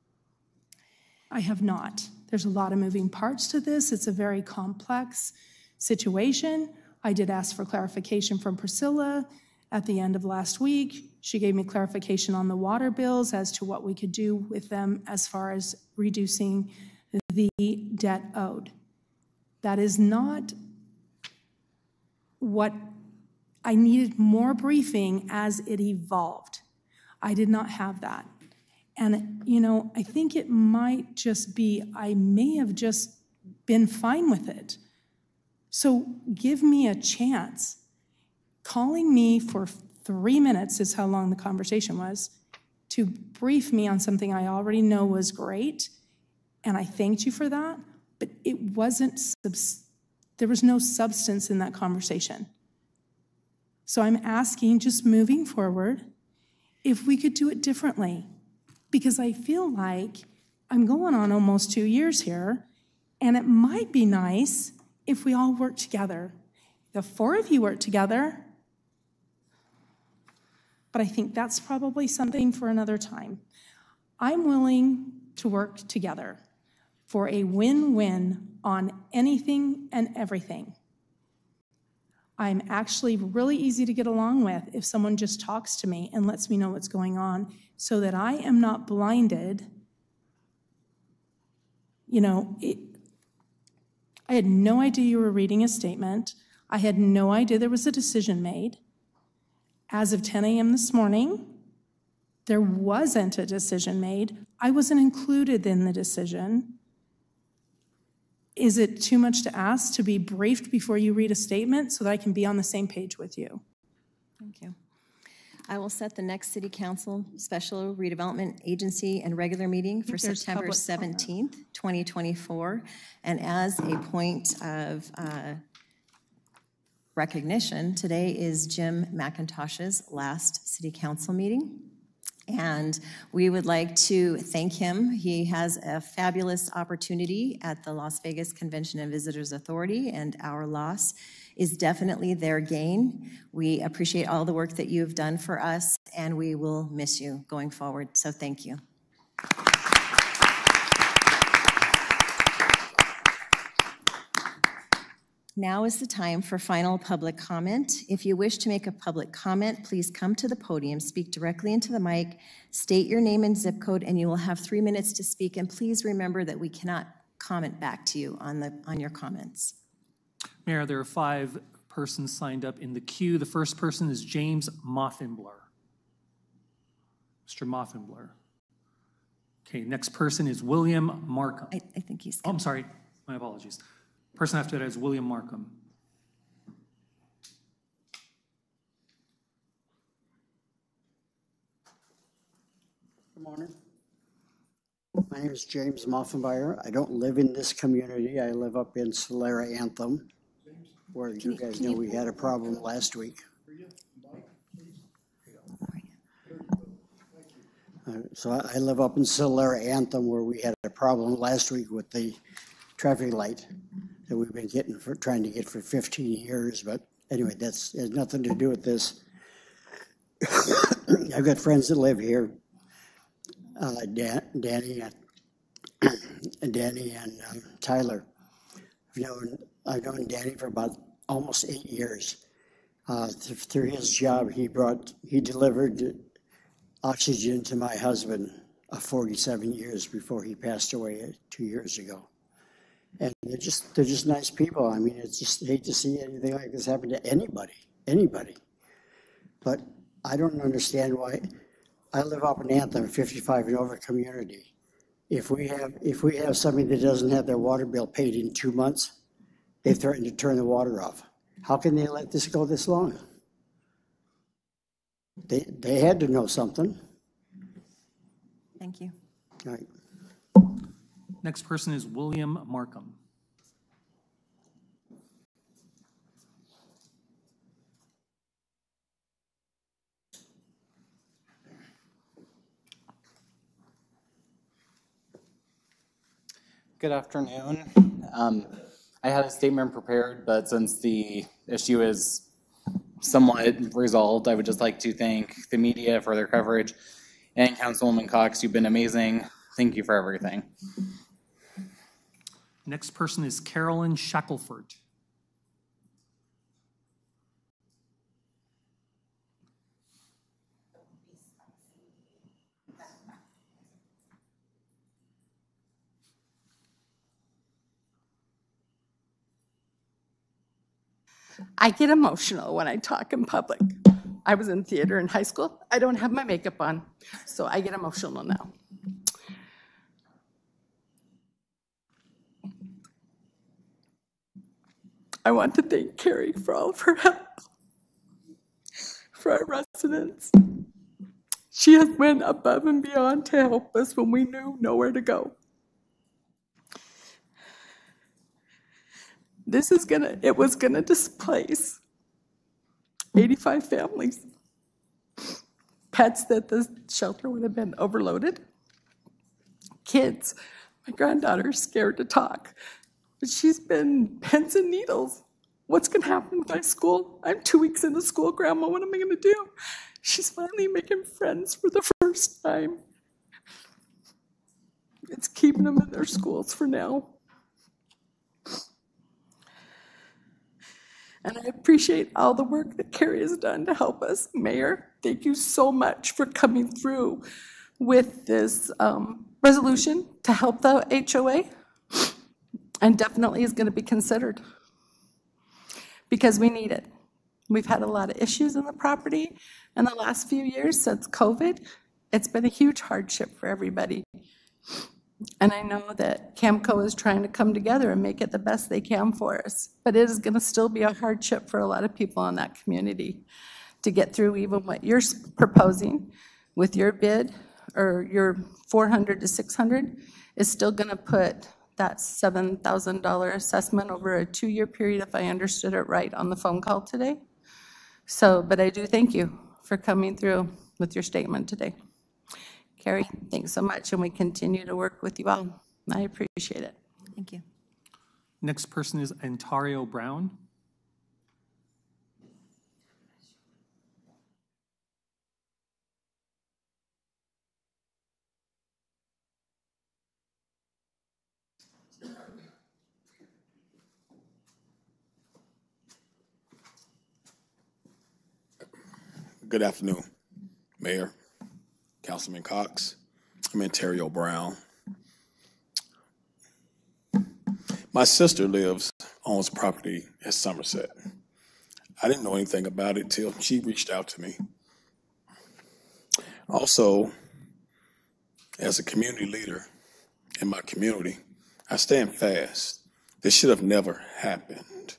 I have not. There's a lot of moving parts to this. It's a very complex situation. I did ask for clarification from Priscilla at the end of last week. She gave me clarification on the water bills as to what we could do with them as far as reducing the debt owed. That is not what I needed. More briefing as it evolved. I did not have that. And, you know, I think it might just be, I may have just been fine with it. So give me a chance. Calling me for 3 minutes is how long the conversation was, to brief me on something I already know was great, and I thanked you for that, but it wasn't, there was no substance in that conversation. So I'm asking, just moving forward, if we could do it differently, because I feel like I'm going on almost 2 years here, and it might be nice if we all work together. The 4 of you work together, but I think that's probably something for another time. I'm willing to work together for a win-win on anything and everything. I'm actually really easy to get along with if someone just talks to me and lets me know what's going on so that I am not blinded. You know, I had no idea you were reading a statement. I had no idea there was a decision made. As of 10 a.m. this morning, there wasn't a decision made. I wasn't included in the decision. Is it too much to ask to be briefed before you read a statement so that I can be on the same page with you? Thank you. I will set the next City Council Special Redevelopment Agency and regular meeting for September 17th, 2024. And as a point of recognition, today is Jim McIntosh's last City Council meeting. And we would like to thank him. He has a fabulous opportunity at the Las Vegas Convention and Visitors Authority, and our loss is definitely their gain. We appreciate all the work that you've done for us, and we will miss you going forward. So thank you. Now is the time for final public comment. If you wish to make a public comment, please come to the podium, speak directly into the mic, state your name and zip code, and you will have 3 minutes to speak. And please remember that we cannot comment back to you on your comments. Mayor, there are 5 persons signed up in the queue. The first person is James Moffinbler. Mr. Moffinbler. Okay, next person is William Markham. I think he's... Oh, I'm sorry. My apologies. Person after that is William Markham. Good morning. My name is James Moffinbler. I don't live in this community. I live up in Solera Anthem, where you guys know we had a problem last week. So I live up in Solera Anthem, where we had a problem last week with the traffic light that we've been trying to get for 15 years. But anyway, that has nothing to do with this. I've got friends that live here, Danny and Tyler. I've known Danny for about almost 8 years. Through his job, he delivered oxygen to my husband 47 years before he passed away 2 years ago. And they're just nice people. I mean, it's just hate to see anything like this happen to anybody. But I don't understand why. I live up in Anthem, 55 and over community. If we have somebody that doesn't have their water bill paid in 2 months, they threaten to turn the water off. How can they let this go this long? They had to know something. Thank you. All right. Next person is William Markham. Good afternoon. I had a statement prepared, but since the issue is somewhat resolved, I would just like to thank the media for their coverage. And Councilwoman Cox, you've been amazing. Thank you for everything. Next person is Carolyn Shackelford. I get emotional when I talk in public. I was in theater in high school. I don't have my makeup on, so I get emotional now. I want to thank Carrie for all of her help for our residents. She has went above and beyond to help us when we knew nowhere to go. It was gonna displace 85 families. Pets that the shelter would have been overloaded. Kids, my granddaughter's scared to talk, but she's been pins and needles. What's gonna happen with my school? I'm 2 weeks into school, Grandma, what am I gonna do? She's finally making friends for the first time. It's keeping them in their schools for now. And I appreciate all the work that Carrie has done to help us. Mayor, thank you so much for coming through with this resolution to help the HOA, and definitely is going to be considered because we need it. We've had a lot of issues in the property in the last few years since COVID. It's been a huge hardship for everybody. And I know that CAMCO is trying to come together and make it the best they can for us. But it is going to still be a hardship for a lot of people in that community to get through even what you're proposing with your bid, or your 400 to 600 is still going to put that $7,000 assessment over a 2-year period, if I understood it right on the phone call today. So, but I do thank you for coming through with your statement today. Carrie, thanks so much, and we continue to work with you all. I appreciate it. Thank you. Next person is Ontario Brown. Good afternoon, Mayor, Councilman Cox. I'm Ontario Brown. My sister owns property at Somerset. I didn't know anything about it till she reached out to me. Also, as a community leader in my community, I stand fast. This should have never happened.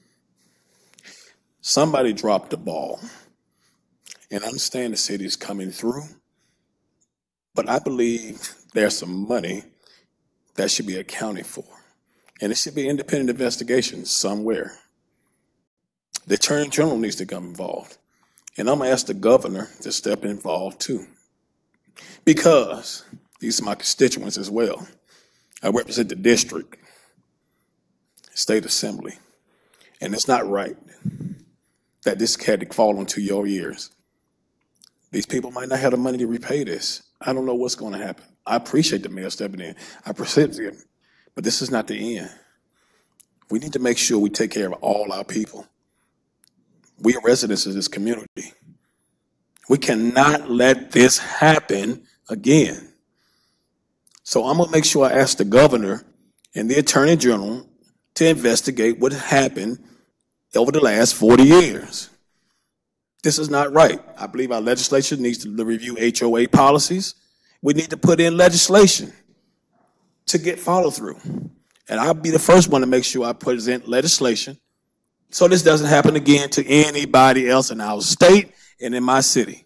Somebody dropped the ball. And I understand the city is coming through, but I believe there's some money that should be accounted for. And it should be independent investigation somewhere. The Attorney General needs to come involved. And I'm gonna ask the governor to step involved too. Because these are my constituents as well. I represent the district, state assembly. And it's not right that this had to fall onto your ears. These people might not have the money to repay this. I don't know what's going to happen. I appreciate the mayor stepping in. I appreciate him, but this is not the end. We need to make sure we take care of all our people. We are residents of this community. We cannot let this happen again. So I'm going to make sure I ask the governor and the Attorney General to investigate what happened over the last 40 years. This is not right. I believe our legislature needs to review HOA policies. We need to put in legislation to get follow through. And I'll be the first one to make sure I present legislation so this doesn't happen again to anybody else in our state and in my city.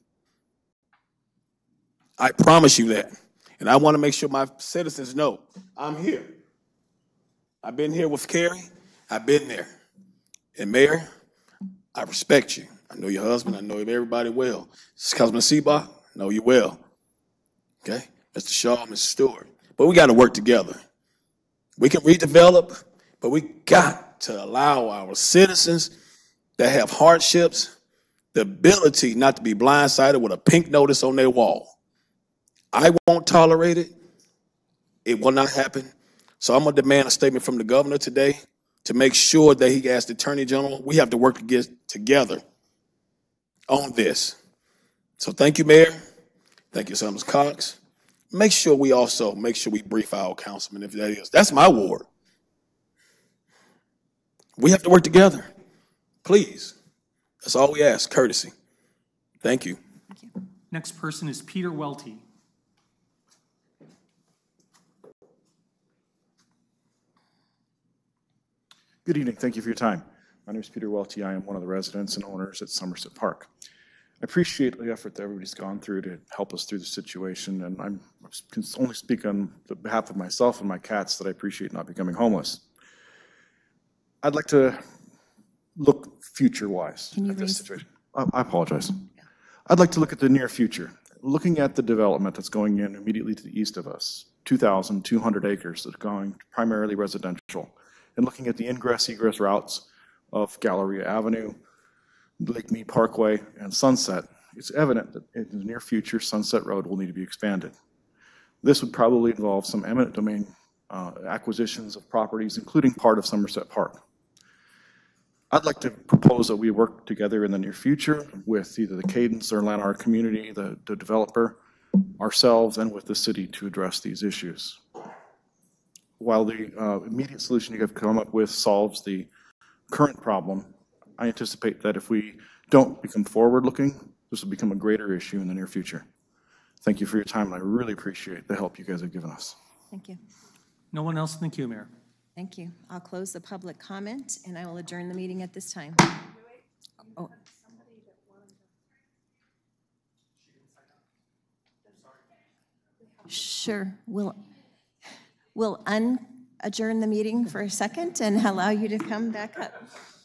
I promise you that. And I want to make sure my citizens know I'm here. I've been here with Carrie. I've been there. And Mayor, I respect you. I know your husband. I know everybody well. Councilman Seebach, I know you well. Okay? Mr. Shaw, Mr. Stewart. But we got to work together. We can redevelop, but we got to allow our citizens that have hardships the ability not to be blindsided with a pink notice on their wall. I won't tolerate it. It will not happen. So I'm going to demand a statement from the governor today to make sure that he asks the Attorney General. We have to work together on this. So thank you, Mayor. Thank you, Summers Cox. Make sure we brief our councilman if that is. That's my ward. We have to work together. Please. That's all we ask, courtesy. Thank you. Next person is Peter Welty. Good evening. Thank you for your time. My name is Peter Welty. I am one of the residents and owners at Somerset Park. I appreciate the effort that everybody's gone through to help us through the situation, and I can only speak on behalf of myself and my cats that I appreciate not becoming homeless. I'd like to look future-wise at this situation. I apologize. I'd like to look at the near future, looking at the development that's going in immediately to the east of us, 2,200 acres that's going primarily residential, and looking at the ingress-egress routes of Galleria Avenue, Lake Mead Parkway, and Sunset. It's evident that in the near future, Sunset Road will need to be expanded. This would probably involve some eminent domain acquisitions of properties, including part of Somerset Park. I'd like to propose that we work together in the near future with either the Cadence or Lanark community, the developer, ourselves, and with the city to address these issues. While the immediate solution you have come up with solves the current problem, I anticipate that if we don't become forward-looking, this will become a greater issue in the near future. Thank you for your time, and I really appreciate the help you guys have given us. Thank you. No one else in the queue, Mayor. Thank you. I'll close the public comment, and I will adjourn the meeting at this time. Oh. Sure. We'll adjourn the meeting for a second and allow you to come back up.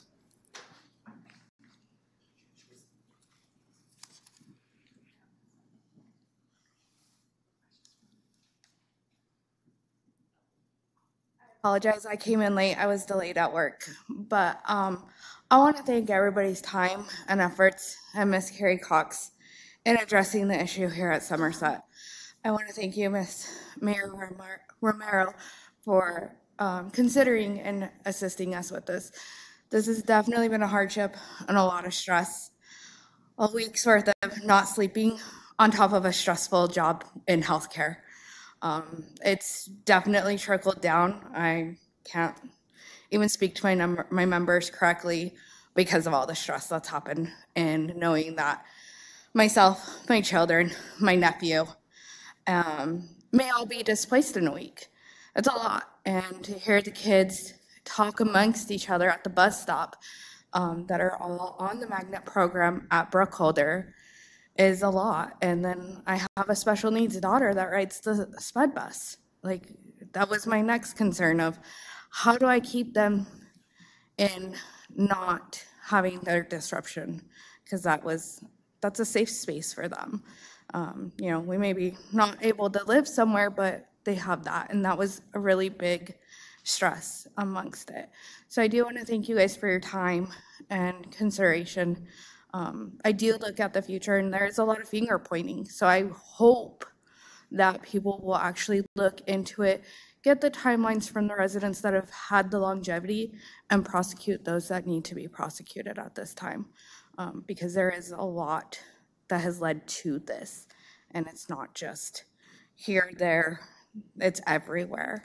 Apologize, I came in late. I was delayed at work. But I want to thank everybody's time and efforts and Miss Carrie Cox in addressing the issue here at Somerset. I want to thank you, Miss Mayor Romero, for considering and assisting us with this. This has definitely been a hardship and a lot of stress. A week's worth of not sleeping on top of a stressful job in healthcare. It's definitely trickled down. I can't even speak to my members correctly because of all the stress that's happened, and knowing that myself, my children, my nephew may all be displaced in a week. It's a lot. And to hear the kids talk amongst each other at the bus stop that are all on the magnet program at Brookholder is a lot. And then I have a special needs daughter that rides the SPED bus. Like, that was my next concern of how do I keep them in not having their disruption? Because that's a safe space for them. You know, we may be not able to live somewhere, but they have that. And that was a really big stress amongst it. So I do want to thank you guys for your time and consideration. I do look at the future, and there's a lot of finger pointing. So I hope that people will actually look into it, get the timelines from the residents that have had the longevity, and prosecute those that need to be prosecuted at this time. Because there is a lot that has led to this. And it's not just here, there, it's everywhere.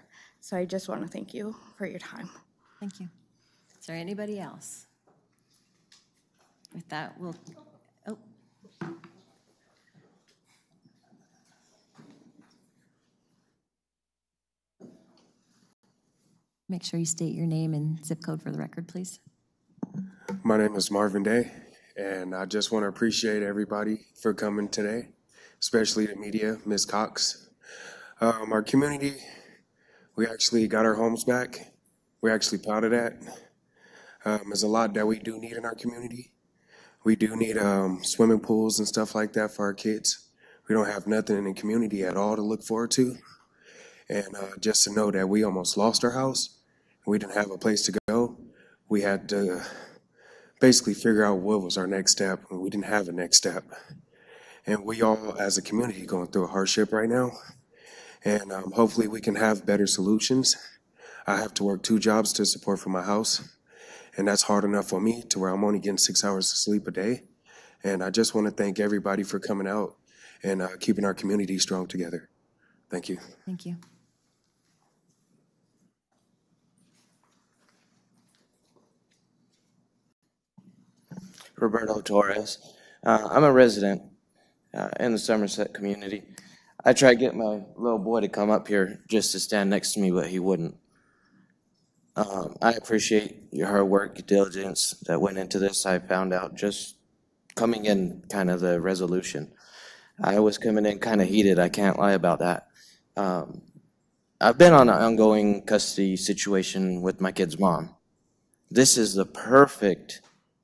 So I just want to thank you for your time. Thank you. Is there anybody else? With that, we'll, oh. Make sure you state your name and zip code for the record, please. My name is Marvin Day, and I just want to appreciate everybody for coming today, especially the media, Ms. Cox. Our community, we actually got our homes back. We're actually proud of that. There's a lot that we do need in our community. We do need swimming pools and stuff like that for our kids. We don't have nothing in the community at all to look forward to. And just to know that we almost lost our house, we didn't have a place to go. We had to basically figure out what was our next step, and we didn't have a next step. And we all, as a community, going through a hardship right now. And hopefully we can have better solutions. I have to work 2 jobs to support for my house. And that's hard enough for me to where I'm only getting 6 hours of sleep a day. And I just want to thank everybody for coming out and keeping our community strong together. Thank you. Thank you. Roberto Torres. I'm a resident in the Somerset community. I tried getting my little boy to come up here just to stand next to me, but he wouldn't. I appreciate your hard work, your diligence that went into this. I found out just coming in kind of the resolution. I was coming in kind of heated, I can't lie about that. I've been on an ongoing custody situation with my kid's mom. This is the perfect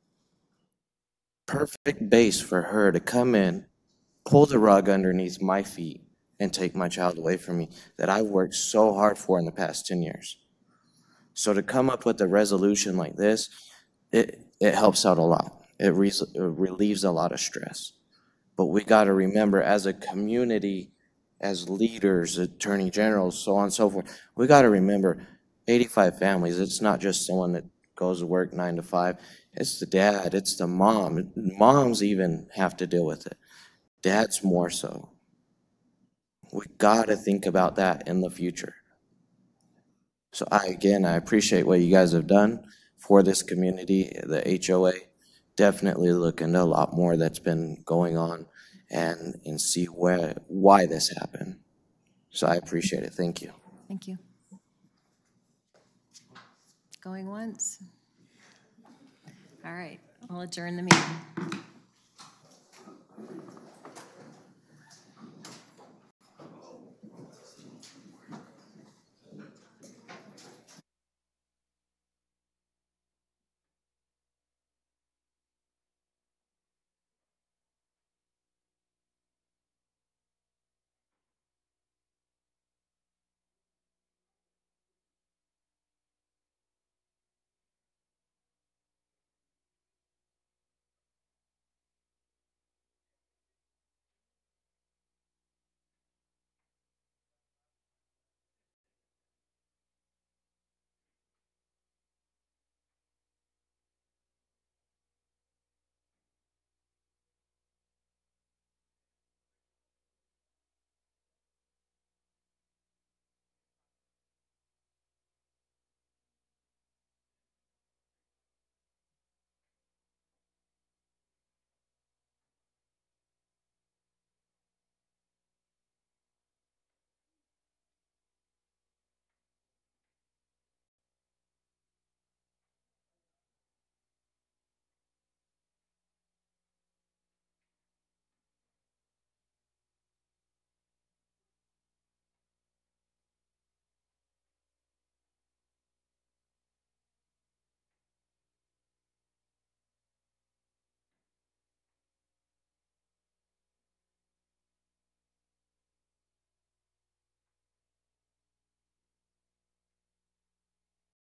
base for her to come in, pull the rug underneath my feet, and take my child away from me that I've worked so hard for in the past 10 years. So to come up with a resolution like this, it helps out a lot. It relieves a lot of stress. But we got to remember, as a community, as leaders, attorney generals, so on and so forth, we got to remember 85 families. It's not just someone that goes to work 9 to 5. It's the dad, it's the mom. Moms even have to deal with it. Dads more so. We got to think about that in the future. So I appreciate what you guys have done for this community. The HOA definitely look into a lot more that's been going on and see why this happened. So I appreciate it. Thank you. Thank you. Going once. All right, I'll adjourn the meeting.